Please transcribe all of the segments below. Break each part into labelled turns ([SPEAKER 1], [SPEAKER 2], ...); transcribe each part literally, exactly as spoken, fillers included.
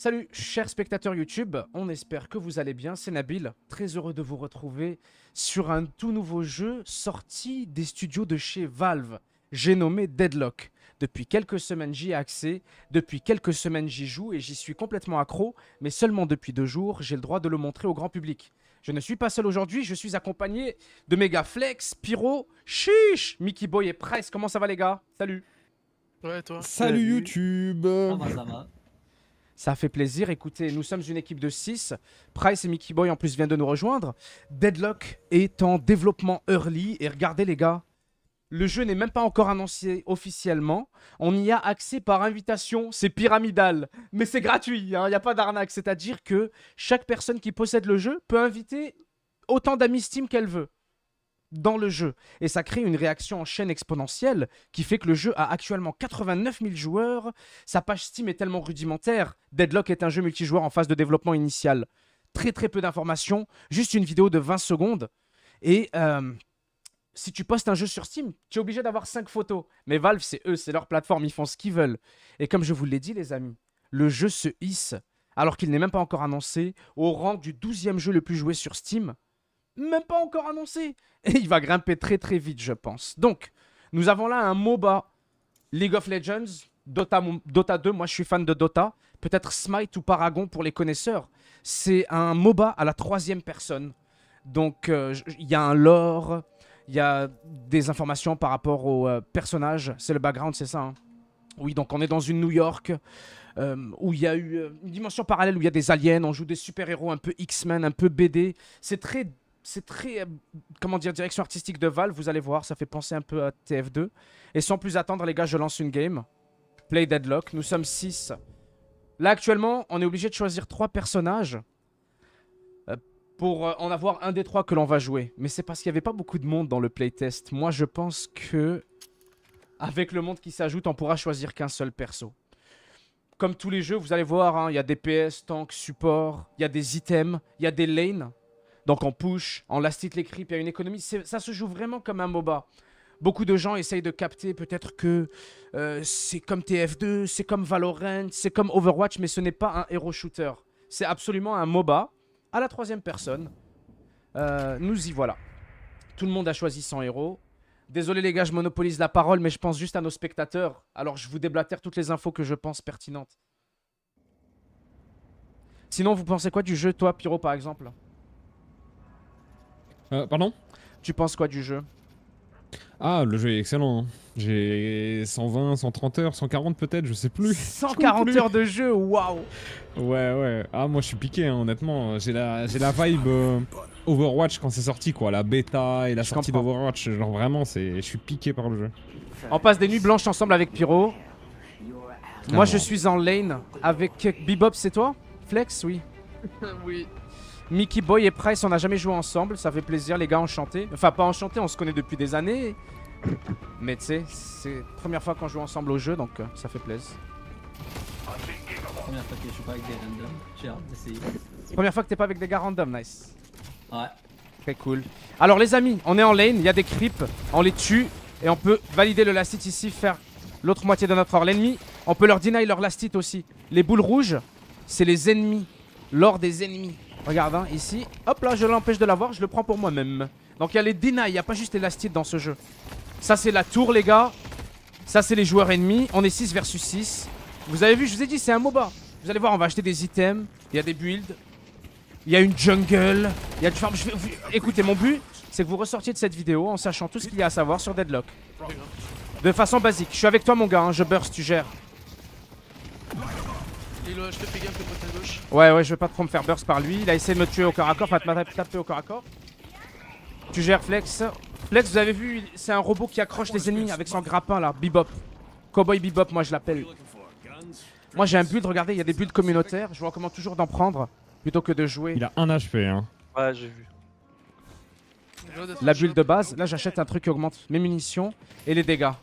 [SPEAKER 1] Salut chers spectateurs YouTube, on espère que vous allez bien, c'est Nabil, très heureux de vous retrouver sur un tout nouveau jeu sorti des studios de chez Valve, j'ai nommé Deadlock. Depuis quelques semaines j'y ai accès, depuis quelques semaines j'y joue et j'y suis complètement accro, mais seulement depuis deux jours j'ai le droit de le montrer au grand public. Je ne suis pas seul aujourd'hui, je suis accompagné de Megaflex, Pyro, Chiche, Mickey Boy et Price. Comment ça va les gars? Salut.
[SPEAKER 2] Ouais, toi.
[SPEAKER 3] Salut, Salut. YouTube.
[SPEAKER 4] Ça va, ça va.
[SPEAKER 1] Ça fait plaisir. Écoutez, nous sommes une équipe de six. Price et Mickey Boy en plus viennent de nous rejoindre. Deadlock est en développement early. Et regardez les gars, le jeu n'est même pas encore annoncé officiellement. On y a accès par invitation. C'est pyramidal. Mais c'est gratuit, il hein, n'y a pas d'arnaque. C'est-à-dire que chaque personne qui possède le jeu peut inviter autant d'amis Steam qu'elle veut dans le jeu. Et ça crée une réaction en chaîne exponentielle qui fait que le jeu a actuellement quatre-vingt-neuf mille joueurs. Sa page Steam est tellement rudimentaire. Deadlock est un jeu multijoueur en phase de développement initial. Très très peu d'informations. Juste une vidéo de vingt secondes. Et euh, si tu postes un jeu sur Steam, tu es obligé d'avoir cinq photos. Mais Valve, c'est eux, c'est leur plateforme. Ils font ce qu'ils veulent. Et comme je vous l'ai dit les amis, le jeu se hisse, alors qu'il n'est même pas encore annoncé, au rang du douzième jeu le plus joué sur Steam. Même pas encore annoncé. Et il va grimper très très vite, je pense. Donc, nous avons là un MOBA League of Legends, Dota, Dota deux. Moi, je suis fan de Dota. Peut-être Smite ou Paragon pour les connaisseurs. C'est un MOBA à la troisième personne. Donc, il euh, y a un lore, il y a des informations par rapport au euh, personnage. C'est le background, c'est ça hein. Oui, donc on est dans une New York euh, où il y a eu euh, une dimension parallèle où il y a des aliens. On joue des super-héros un peu X-Men, un peu B D. C'est très... C'est très, euh, comment dire, direction artistique de Valve, vous allez voir, ça fait penser un peu à T F deux. Et sans plus attendre, les gars, je lance une game. Play Deadlock, nous sommes six. Là, actuellement, on est obligé de choisir trois personnages euh, pour euh, en avoir un des trois que l'on va jouer. Mais c'est parce qu'il n'y avait pas beaucoup de monde dans le playtest. Moi, je pense que, avec le monde qui s'ajoute, on pourra choisir qu'un seul perso. Comme tous les jeux, vous allez voir, hein, il y a des P S, tank, support, il y a des items, il y a des lanes. Donc on push, on last hit les creeps, il y a une économie. Ça se joue vraiment comme un MOBA. Beaucoup de gens essayent de capter peut-être que euh, c'est comme T F deux, c'est comme Valorant, c'est comme Overwatch, mais ce n'est pas un hero shooter. C'est absolument un MOBA à la troisième personne. Euh, nous y voilà. Tout le monde a choisi son héros. Désolé les gars, je monopolise la parole, mais je pense juste à nos spectateurs. Alors je vous déblatère toutes les infos que je pense pertinentes. Sinon, vous pensez quoi du jeu, toi, Pyro, par exemple ?
[SPEAKER 3] Euh, pardon?
[SPEAKER 1] Tu penses quoi du jeu?
[SPEAKER 3] Ah, le jeu est excellent. J'ai cent vingt, cent trente heures, cent quarante peut-être, je sais plus.
[SPEAKER 1] cent quarante heures de jeu, waouh!
[SPEAKER 3] Ouais, ouais. Ah, moi je suis piqué, hein, honnêtement. J'ai la, j'ai la vibe euh, Overwatch quand c'est sorti, quoi. La bêta et la
[SPEAKER 1] je
[SPEAKER 3] sortie d'Overwatch. Genre vraiment, je suis piqué par le jeu.
[SPEAKER 1] On passe des nuits blanches ensemble avec Pyro.
[SPEAKER 3] Ah,
[SPEAKER 1] moi,
[SPEAKER 3] non.
[SPEAKER 1] je suis en lane avec Bebop, c'est toi? Flex, oui.
[SPEAKER 2] Oui.
[SPEAKER 1] Mickey Boy et Price, on n'a jamais joué ensemble, ça fait plaisir, les gars, enchantés. Enfin, pas enchantés, on se connaît depuis des années. Mais tu sais, c'est la première fois qu'on joue ensemble au jeu, donc euh, ça fait plaisir.
[SPEAKER 4] Première fois que je joue pas avec des randoms, j'ai hâte d'essayer.
[SPEAKER 1] Première fois que t'es pas avec des gars random, nice.
[SPEAKER 4] Ouais.
[SPEAKER 1] Très cool. Alors les amis, on est en lane, il y a des creeps, on les tue. Et on peut valider le last hit ici, faire l'autre moitié de notre or. L'ennemi, on peut leur deny leur last hit aussi. Les boules rouges, c'est les ennemis. L'or des ennemis. Regarde, hein, ici, hop là, je l'empêche de l'avoir, je le prends pour moi-même. Donc il y a les deny, il n'y a pas juste les last hits dans ce jeu. Ça c'est la tour les gars. Ça c'est les joueurs ennemis, on est six versus six. Vous avez vu, je vous ai dit, c'est un MOBA. Vous allez voir, on va acheter des items, il y a des builds. Il y a une jungle, il y a du farm. Je vais... Écoutez, mon but, c'est que vous ressortiez de cette vidéo en sachant tout ce qu'il y a à savoir sur Deadlock. De façon basique, je suis avec toi mon gars, hein, je burst, tu gères.
[SPEAKER 2] Lilo, je te fais gaffe le pote à gauche.
[SPEAKER 1] Ouais, ouais, je vais pas trop me faire burst par lui. Il a essayé de me tuer au corps à corps, enfin de me taper au corps à corps. Tu gères Flex. Flex, vous avez vu, c'est un robot qui accroche les ennemis avec son grappin là, Bebop. Cowboy Bebop, moi je l'appelle. Moi j'ai un build, regardez, il y a des builds communautaires. Je vous recommande toujours d'en prendre plutôt que de jouer.
[SPEAKER 3] Il a un H P, hein.
[SPEAKER 5] Ouais, j'ai vu.
[SPEAKER 1] La build de base, là j'achète un truc qui augmente mes munitions et les dégâts.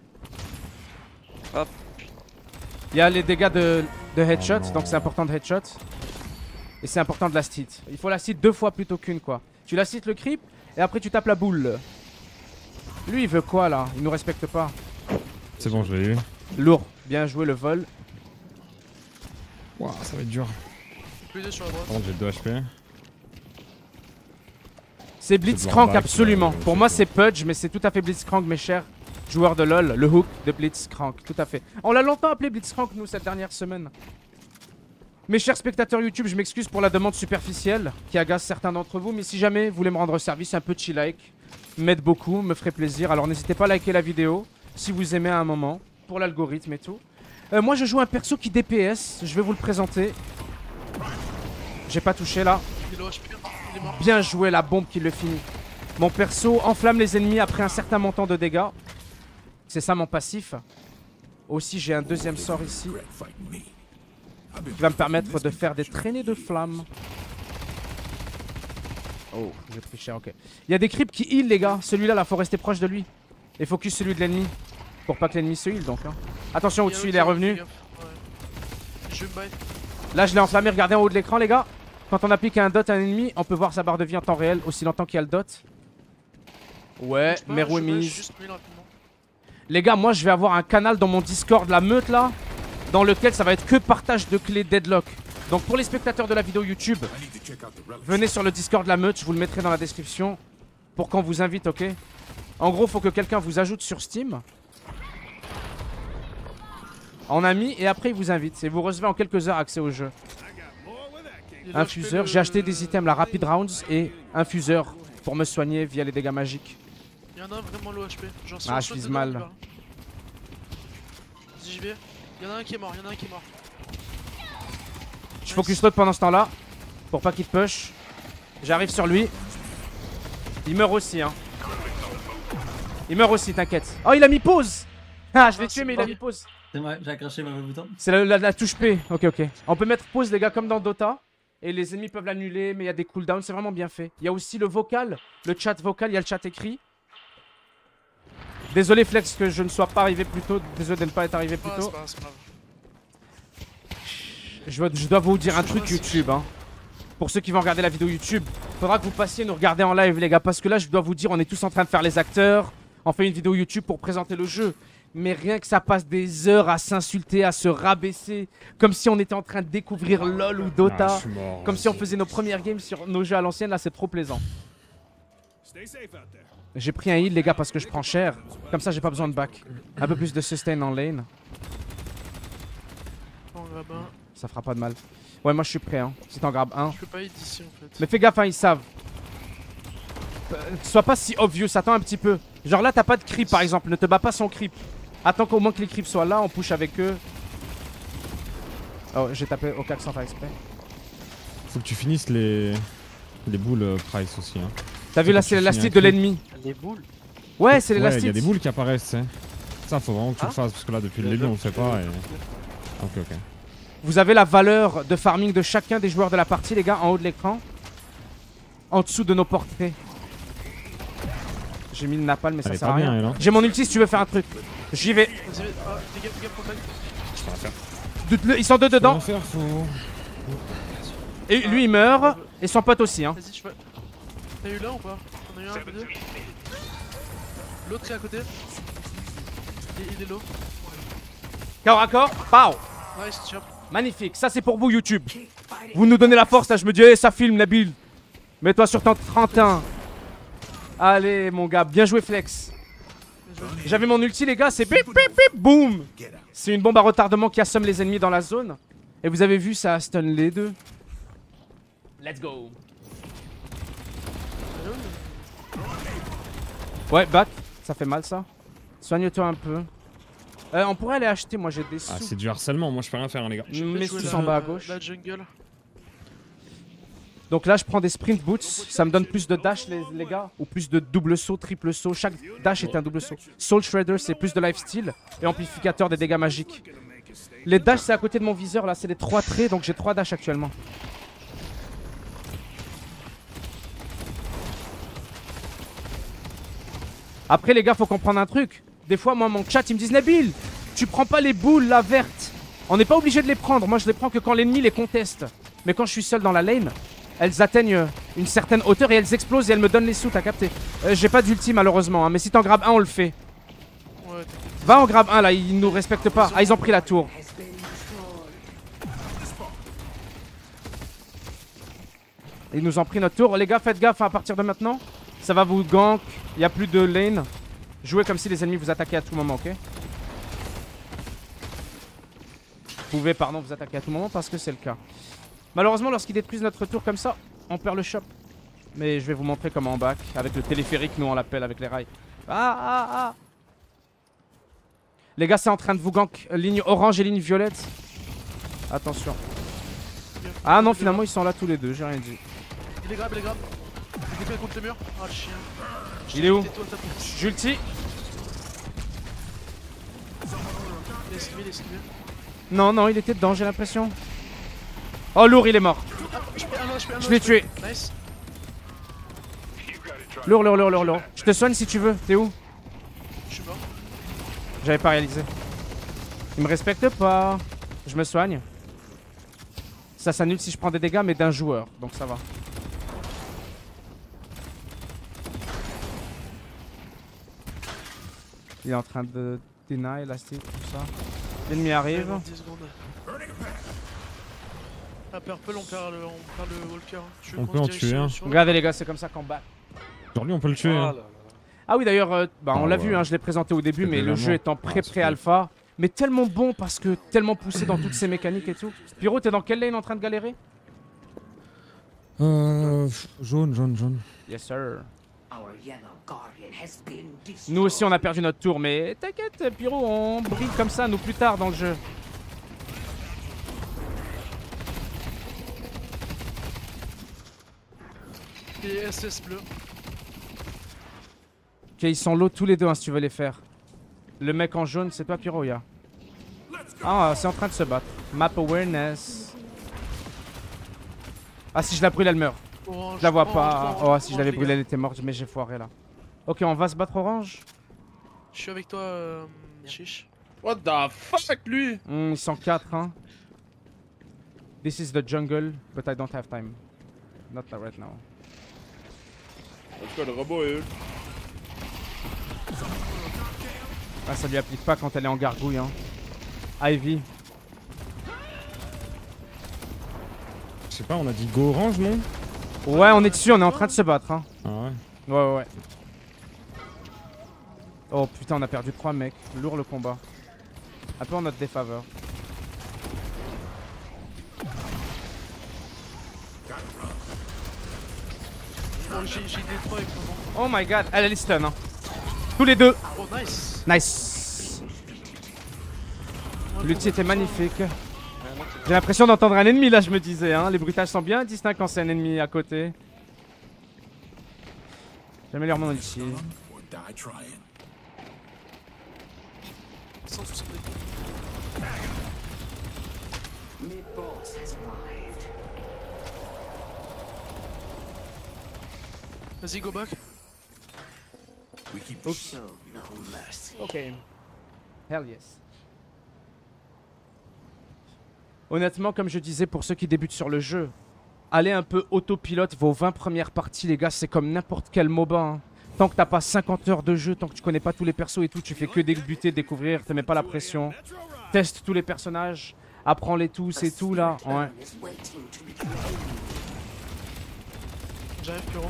[SPEAKER 5] Hop.
[SPEAKER 1] Il y a les dégâts de, de headshot,
[SPEAKER 3] Oh
[SPEAKER 1] donc c'est important de headshot. Et c'est important de last hit. Il faut last hit deux fois plutôt qu'une quoi. Tu last hit le creep et après tu tapes la boule. Lui il veut quoi là? Il nous respecte pas.
[SPEAKER 3] C'est bon, je l'ai eu.
[SPEAKER 1] Lourd, bien joué le vol.
[SPEAKER 3] Ouah, ça va être dur.
[SPEAKER 2] Plus deux sur la droite.
[SPEAKER 3] Par contre, j'ai deux H P.
[SPEAKER 1] C'est Blitzcrank,
[SPEAKER 3] Back,
[SPEAKER 1] absolument.
[SPEAKER 3] euh,
[SPEAKER 1] Pour moi, c'est Pudge, mais c'est tout à fait Blitzcrank, mes chers joueurs de LoL. Le hook de Blitzcrank, tout à fait. On l'a longtemps appelé Blitzcrank, nous, cette dernière semaine. Mes chers spectateurs YouTube, je m'excuse pour la demande superficielle qui agace certains d'entre vous, mais si jamais vous voulez me rendre service, un petit like m'aide beaucoup, me ferait plaisir. Alors n'hésitez pas à liker la vidéo si vous aimez à un moment, pour l'algorithme et tout. Euh, moi, je joue un perso qui D P S, je vais vous le présenter. J'ai pas touché là.
[SPEAKER 2] Il est low H P, il est mort.
[SPEAKER 1] Bien joué, la bombe qui le finit. Mon perso enflamme les ennemis après un certain montant de dégâts. C'est ça mon passif. Aussi, j'ai un deuxième sort ici qui va me permettre de faire des traînées de flammes. Oh, j'ai pris cher, ok. Il y a des creeps qui heal, les gars. Celui-là, là, faut rester proche de lui. Et focus celui de l'ennemi. Pour pas que l'ennemi se heal, donc. Hein. Attention, au-dessus, il est revenu.
[SPEAKER 2] Ouais. Je me buy.
[SPEAKER 1] Là, je l'ai enflammé. Regardez en haut de l'écran, les gars. Quand on applique un dot à un ennemi, on peut voir sa barre de vie en temps réel aussi longtemps qu'il y a le dot. Ouais,
[SPEAKER 2] Je peux pas,
[SPEAKER 1] Meru est
[SPEAKER 2] je peux
[SPEAKER 1] mise.
[SPEAKER 2] juste heal rapidement.
[SPEAKER 1] Les gars, moi, je vais avoir un canal dans mon Discord, la meute, là, dans lequel ça va être que partage de clés Deadlock. Donc, pour les spectateurs de la vidéo YouTube, venez sur le Discord de la meute. Je vous le mettrai dans la description pour qu'on vous invite, ok? En gros, faut que quelqu'un vous ajoute sur Steam en ami et après il vous invite et vous recevez en quelques heures accès au jeu.
[SPEAKER 2] Il est low H P,
[SPEAKER 1] Infuseur,
[SPEAKER 2] le-
[SPEAKER 1] j'ai acheté des items, la Rapid Rounds et infuseur pour me soigner via les dégâts magiques.
[SPEAKER 2] Il y en a un vraiment low H P. Genre,
[SPEAKER 1] Ah,
[SPEAKER 2] soit-
[SPEAKER 1] je
[SPEAKER 2] soit
[SPEAKER 1] vise
[SPEAKER 2] dedans,
[SPEAKER 1] mal.
[SPEAKER 2] il va. Vas-y, j'y vais. Il y en a un qui est mort, il y en a un qui est mort.
[SPEAKER 1] Je focus l'autre pendant ce temps-là pour pas qu'il te push. J'arrive sur lui. Il meurt aussi, hein. Il meurt aussi, t'inquiète. Oh, il a mis pause. Ah, je l'ai
[SPEAKER 2] Ah,
[SPEAKER 1] tué,
[SPEAKER 2] c'est
[SPEAKER 1] mais il a
[SPEAKER 2] bon.
[SPEAKER 1] mis pause.
[SPEAKER 4] C'est vrai, j'ai accroché le bouton.
[SPEAKER 1] C'est la, la- la touche P. Ok, ok. On peut mettre pause, les gars, comme dans Dota. Et les ennemis peuvent l'annuler, mais il y a des cooldowns. C'est vraiment bien fait. Il y a aussi le vocal, le chat vocal. Il y a le chat écrit. Désolé, Flex, que je ne sois pas arrivé plus tôt. Désolé de ne pas être arrivé plus
[SPEAKER 2] Ah,
[SPEAKER 1] tôt.
[SPEAKER 2] c'est pas grave, c'est pas grave.
[SPEAKER 1] Je dois, je dois vous dire un truc YouTube, hein. Pour ceux qui vont regarder la vidéo YouTube, faudra que vous passiez nous regarder en live, les gars. Parce que là, je dois vous dire, on est tous en train de faire les acteurs. On fait une vidéo YouTube pour présenter le jeu. Mais rien que ça passe des heures à s'insulter, à se rabaisser. Comme si on était en train de découvrir LoL ou Dota.
[SPEAKER 3] Ah, je suis mort.
[SPEAKER 1] Comme si on faisait nos premières games sur nos jeux à l'ancienne. Là, c'est trop plaisant. J'ai pris un heal, les gars, parce que je prends cher. Comme ça, j'ai pas besoin de back. Un peu plus de sustain en lane.
[SPEAKER 2] On grab un.
[SPEAKER 1] Ça fera pas de mal. Ouais, moi, je suis prêt, hein. Si t'en grabes un.
[SPEAKER 2] Je peux pas hit d'ici en fait.
[SPEAKER 1] Mais fais gaffe, hein, ils savent. Euh, Sois pas si obvious, attends un petit peu. Genre là, t'as pas de creep par exemple, ne te bats pas son creep. Attends qu'au moins que les creeps soient là, on push avec eux. Oh, j'ai tapé au quatre sans faire exprès.
[SPEAKER 3] Faut que tu finisses les, les boules euh, Price aussi. Hein.
[SPEAKER 1] T'as vu là,
[SPEAKER 3] Quand
[SPEAKER 1] c'est
[SPEAKER 3] tu
[SPEAKER 1] l'élastique
[SPEAKER 3] finis
[SPEAKER 1] de
[SPEAKER 3] un clip.
[SPEAKER 1] l'ennemi.
[SPEAKER 5] Les boules.
[SPEAKER 1] Ouais, c'est
[SPEAKER 3] Ouais, il
[SPEAKER 1] l'élastique.
[SPEAKER 3] y a des boules qui apparaissent, tu sais. Ça, faut vraiment que tu
[SPEAKER 5] Ah.
[SPEAKER 3] le fasses parce que là, depuis le début, on le fait pas. Et... Ok, ok.
[SPEAKER 1] Vous avez la valeur de farming de chacun des joueurs de la partie, les gars, en haut de l'écran. En dessous de nos portraits. J'ai mis le napalm, mais
[SPEAKER 3] Elle
[SPEAKER 1] ça
[SPEAKER 3] est
[SPEAKER 1] sert
[SPEAKER 3] pas
[SPEAKER 1] à
[SPEAKER 3] bien,
[SPEAKER 1] rien.
[SPEAKER 3] elle, hein.
[SPEAKER 1] J'ai mon ulti si tu veux faire un truc. J'y vais.
[SPEAKER 2] Vas-y, vas-y. Ah, dégâts, dégâts, protect.
[SPEAKER 3] Je peux rien faire.
[SPEAKER 1] Doute-le, Ils sont deux
[SPEAKER 3] Faut
[SPEAKER 1] dedans.
[SPEAKER 3] rien faire, faut...
[SPEAKER 1] Et lui, il meurt. Et son pote aussi, hein.
[SPEAKER 2] Vas-y, je peux. T'as eu là ou pas? On a eu un, un peu deux. L'autre est à côté. Il, il est low.
[SPEAKER 1] Corps à corps. Pow.
[SPEAKER 2] Nice, chop.
[SPEAKER 1] Magnifique, ça c'est pour vous YouTube. Vous nous donnez la force là, je me dis, hey, ça filme Nabil. Mets-toi sur ton trente et un. Allez mon gars, bien joué Flex.
[SPEAKER 2] Bien joué.
[SPEAKER 1] J'avais mon ulti les gars, c'est bip bip bip boum. C'est une bombe à retardement qui assomme les ennemis dans la zone. Et vous avez vu, ça stun les deux. Let's go. Ouais, back, ça fait mal ça. Soigne-toi un peu. Euh, on pourrait aller acheter, moi j'ai des sous.
[SPEAKER 3] Ah, c'est du harcèlement, moi je peux rien faire, hein, les gars.
[SPEAKER 2] Je vais
[SPEAKER 1] Mais
[SPEAKER 2] jouer
[SPEAKER 1] tous
[SPEAKER 2] la-
[SPEAKER 1] en bas à gauche.
[SPEAKER 2] La jungle.
[SPEAKER 1] Donc là, je prends des sprint boots. Ça me donne plus de dash, les, les gars. Ou plus de double saut, triple saut. Chaque dash est un double saut. Soul Shredder, c'est plus de lifesteal. Et amplificateur des dégâts magiques. Les dash, c'est à côté de mon viseur. Là, c'est les trois traits. Donc j'ai trois dash actuellement. Après, les gars, faut comprendre un truc. Des fois, moi, mon chat, ils me disent Nabil, tu prends pas les boules, là, vertes. On n'est pas obligé de les prendre. Moi, je les prends que quand l'ennemi les conteste. Mais quand je suis seul dans la lane, elles atteignent une certaine hauteur et elles explosent et elles me donnent les sous, t'as capté. euh, J'ai pas d'ulti malheureusement, hein, mais si t'en grabes un, on le fait.
[SPEAKER 2] Ouais, t'inquiète.
[SPEAKER 1] Va en grab un là, ils nous respectent pas. Ah, ils ont pris la tour. Ils nous ont pris notre tour. Les gars, faites gaffe à partir de maintenant. Ça va vous gank. Il n'y a plus de lane. Jouez comme si les ennemis vous attaquaient à tout moment, ok? Vous pouvez, pardon, vous attaquer à tout moment parce que c'est le cas. Malheureusement, lorsqu'ils détruisent notre tour comme ça, on perd le shop. Mais je vais vous montrer comment on back. Avec le téléphérique, nous on l'appelle avec les rails. Ah, ah, ah. Les gars, c'est en train de vous gank. Ligne orange et ligne violette. Attention. Ah non, finalement, ils sont là tous les deux. J'ai rien dit.
[SPEAKER 2] Il est grave, il est grave. Il est fait contre le mur. Ah, le chien.
[SPEAKER 1] Il est où?
[SPEAKER 2] Tais-toi, t'as pris.
[SPEAKER 1] Julti.
[SPEAKER 2] Il est esquivé, il est esquivé.
[SPEAKER 1] Non, non, il était dedans, j'ai l'impression. Oh, lourd, il est mort.
[SPEAKER 2] Ah, je peux- ah non, je peux- ah non,
[SPEAKER 1] Je l'ai
[SPEAKER 2] je peux-
[SPEAKER 1] tué.
[SPEAKER 2] Nice.
[SPEAKER 1] Lourd, lourd, lourd, lourd, lourd. Je te soigne si tu veux. T'es où?
[SPEAKER 2] Je suis mort.
[SPEAKER 1] J'avais pas réalisé. Il me respecte pas. Je me soigne. Ça s'annule si je prends des dégâts, mais d'un joueur. Donc ça va. Il est en train de deny, élastique, tout ça. L'ennemi arrive.
[SPEAKER 2] Dans dix secondes. Ah, Purple, on perd le, on perd le Walker. Je
[SPEAKER 3] On
[SPEAKER 2] qu'on
[SPEAKER 3] peut
[SPEAKER 2] se
[SPEAKER 3] en
[SPEAKER 2] dirige
[SPEAKER 3] tuer
[SPEAKER 2] sur-
[SPEAKER 3] un.
[SPEAKER 2] sur-
[SPEAKER 1] Regardez les gars, c'est comme ça qu'on bat.
[SPEAKER 3] Genre lui, on peut le tuer.
[SPEAKER 5] Ah
[SPEAKER 3] hein.
[SPEAKER 5] là là.
[SPEAKER 1] Ah oui d'ailleurs, euh, bah, on
[SPEAKER 3] Ah
[SPEAKER 1] l'a
[SPEAKER 3] ouais.
[SPEAKER 1] vu, hein, je l'ai présenté au début,
[SPEAKER 3] C'est
[SPEAKER 1] mais le
[SPEAKER 3] vraiment-
[SPEAKER 1] jeu est en
[SPEAKER 3] Ah, c'est
[SPEAKER 1] pré-pré-alpha. Mais tellement bon parce que tellement poussé dans toutes ses mécaniques et tout. Pyro, t'es dans quelle lane en train de galérer?
[SPEAKER 3] Euh. Jaune, jaune, jaune.
[SPEAKER 1] Yes sir.
[SPEAKER 6] Our yellow guardian has been
[SPEAKER 1] Nous aussi on a perdu notre tour, mais t'inquiète Pyro, on brille comme ça nous plus tard dans le jeu.
[SPEAKER 2] Et S S bleu.
[SPEAKER 1] Ok, ils sont low tous les deux hein, si tu veux les faire. Le mec en jaune, c'est pas Pyro, ya. Ah, c'est en train de se battre. Map awareness. Ah, si je la brûle, elle meurt.
[SPEAKER 2] Orange.
[SPEAKER 1] Je la vois
[SPEAKER 2] orange,
[SPEAKER 1] pas.
[SPEAKER 2] orange,
[SPEAKER 1] Oh, si je
[SPEAKER 2] orange,
[SPEAKER 1] l'avais
[SPEAKER 2] les
[SPEAKER 1] brûlée,
[SPEAKER 2] gars.
[SPEAKER 1] elle était morte, mais j'ai foiré là. Ok, on va se battre orange.
[SPEAKER 2] Je suis avec toi, euh, Chiche.
[SPEAKER 5] What the fuck, lui?
[SPEAKER 1] Hmm, ils sont quatre, hein. This is the jungle, but I don't have time. Not right now.
[SPEAKER 5] En tout cas, le robot est eux.
[SPEAKER 1] Ah, ça lui applique pas quand elle est en gargouille, hein. Ivy.
[SPEAKER 3] Je sais pas, on a dit go orange, non?
[SPEAKER 1] Ouais, on est dessus, on est en train de se battre, hein.
[SPEAKER 3] Ah ouais.
[SPEAKER 1] Ouais, ouais, ouais. Oh putain, on a perdu trois mecs. Lourd le combat. Un peu en notre défaveur.
[SPEAKER 2] Oh, j'ai j'ai des trois avec moi.
[SPEAKER 1] Oh my god, elle est stun, hein. Tous les deux.
[SPEAKER 2] Oh, nice.
[SPEAKER 1] Nice. L'ulti était magnifique. J'ai l'impression d'entendre un ennemi là, je me disais. Hein. Les bruitages sont bien distincts quand c'est un ennemi à côté. J'améliore mon ulti.
[SPEAKER 2] cent soixante-dix.
[SPEAKER 6] My boss has arrived.
[SPEAKER 2] Vas-y, go back.
[SPEAKER 1] Oups.
[SPEAKER 6] Show no mercy.
[SPEAKER 1] Ok. Hell yes. Honnêtement, comme je disais, pour ceux qui débutent sur le jeu, allez un peu autopilote vos vingt premières parties, les gars. C'est comme n'importe quel MOBA. Hein. Tant que t'as pas cinquante heures de jeu, tant que tu connais pas tous les persos et tout, tu fais que débuter, découvrir, te mets pas la pression. Teste tous les personnages, apprends-les tous et tout là. Ouais.
[SPEAKER 6] Is waiting to be created.
[SPEAKER 2] J'arrive, Pyro.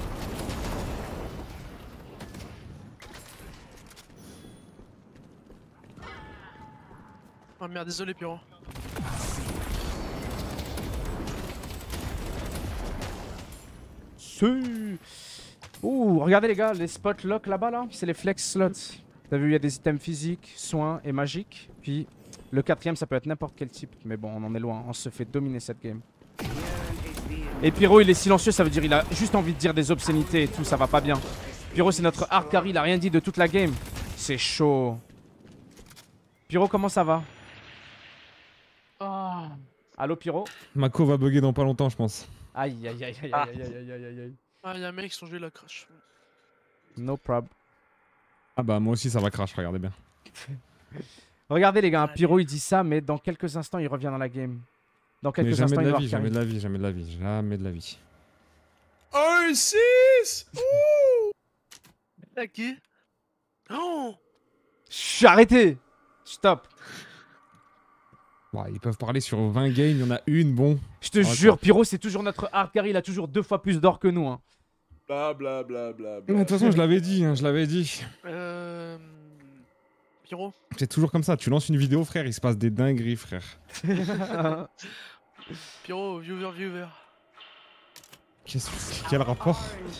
[SPEAKER 2] Oh merde, désolé, Pyro.
[SPEAKER 1] Si. Ouh, regardez les gars, les spots lock là-bas là, c'est les flex slots. T'as vu, il y a des items physiques, soins et magiques. Puis le quatrième, ça peut être n'importe quel type. Mais bon, on en est loin, on se fait dominer cette game. Et Pyro, il est silencieux, ça veut dire il a juste envie de dire des obscénités et tout, ça va pas bien. Pyro, c'est notre hard carry, il a rien dit de toute la game. C'est chaud. Pyro, comment ça va?
[SPEAKER 2] Ah.
[SPEAKER 1] Allô Pyro?
[SPEAKER 3] Mako va bugger dans pas longtemps, je pense.
[SPEAKER 1] Aïe aïe aïe aïe aïe aïe aïe aïe aïe aïe.
[SPEAKER 2] Ah, y'a un mec qui sont joués la crash.
[SPEAKER 1] No prob.
[SPEAKER 3] Ah bah moi aussi ça va crash, regardez bien.
[SPEAKER 1] Regardez les gars, hein, Pyro il dit ça, mais dans quelques instants il revient dans la game. Dans
[SPEAKER 3] Mais
[SPEAKER 1] quelques
[SPEAKER 3] jamais
[SPEAKER 1] instants
[SPEAKER 3] de
[SPEAKER 1] il
[SPEAKER 3] la
[SPEAKER 1] va
[SPEAKER 3] vie, jamais
[SPEAKER 1] carry.
[SPEAKER 3] de la vie, jamais de la vie, jamais de la vie.
[SPEAKER 5] un six!
[SPEAKER 2] T'as qui? Oh!
[SPEAKER 1] Chut, arrêtez! Stop!
[SPEAKER 3] Bah, ils peuvent parler sur vingt games, il y en a une, bon.
[SPEAKER 1] Je te
[SPEAKER 3] Ouais,
[SPEAKER 1] jure,
[SPEAKER 3] quoi.
[SPEAKER 1] Pyro, c'est toujours notre hard carry, il a toujours deux fois plus d'or que nous. Hein.
[SPEAKER 5] Bla bla bla bla
[SPEAKER 3] Mais
[SPEAKER 5] bla.
[SPEAKER 3] De toute façon, je l'avais dit, hein, je l'avais dit.
[SPEAKER 2] Euh... Pyro.
[SPEAKER 3] C'est toujours comme ça, tu lances une vidéo, frère, il se passe des dingueries, frère.
[SPEAKER 2] Pyro, viewer, viewer.
[SPEAKER 3] Qu'est-ce Quel rapport?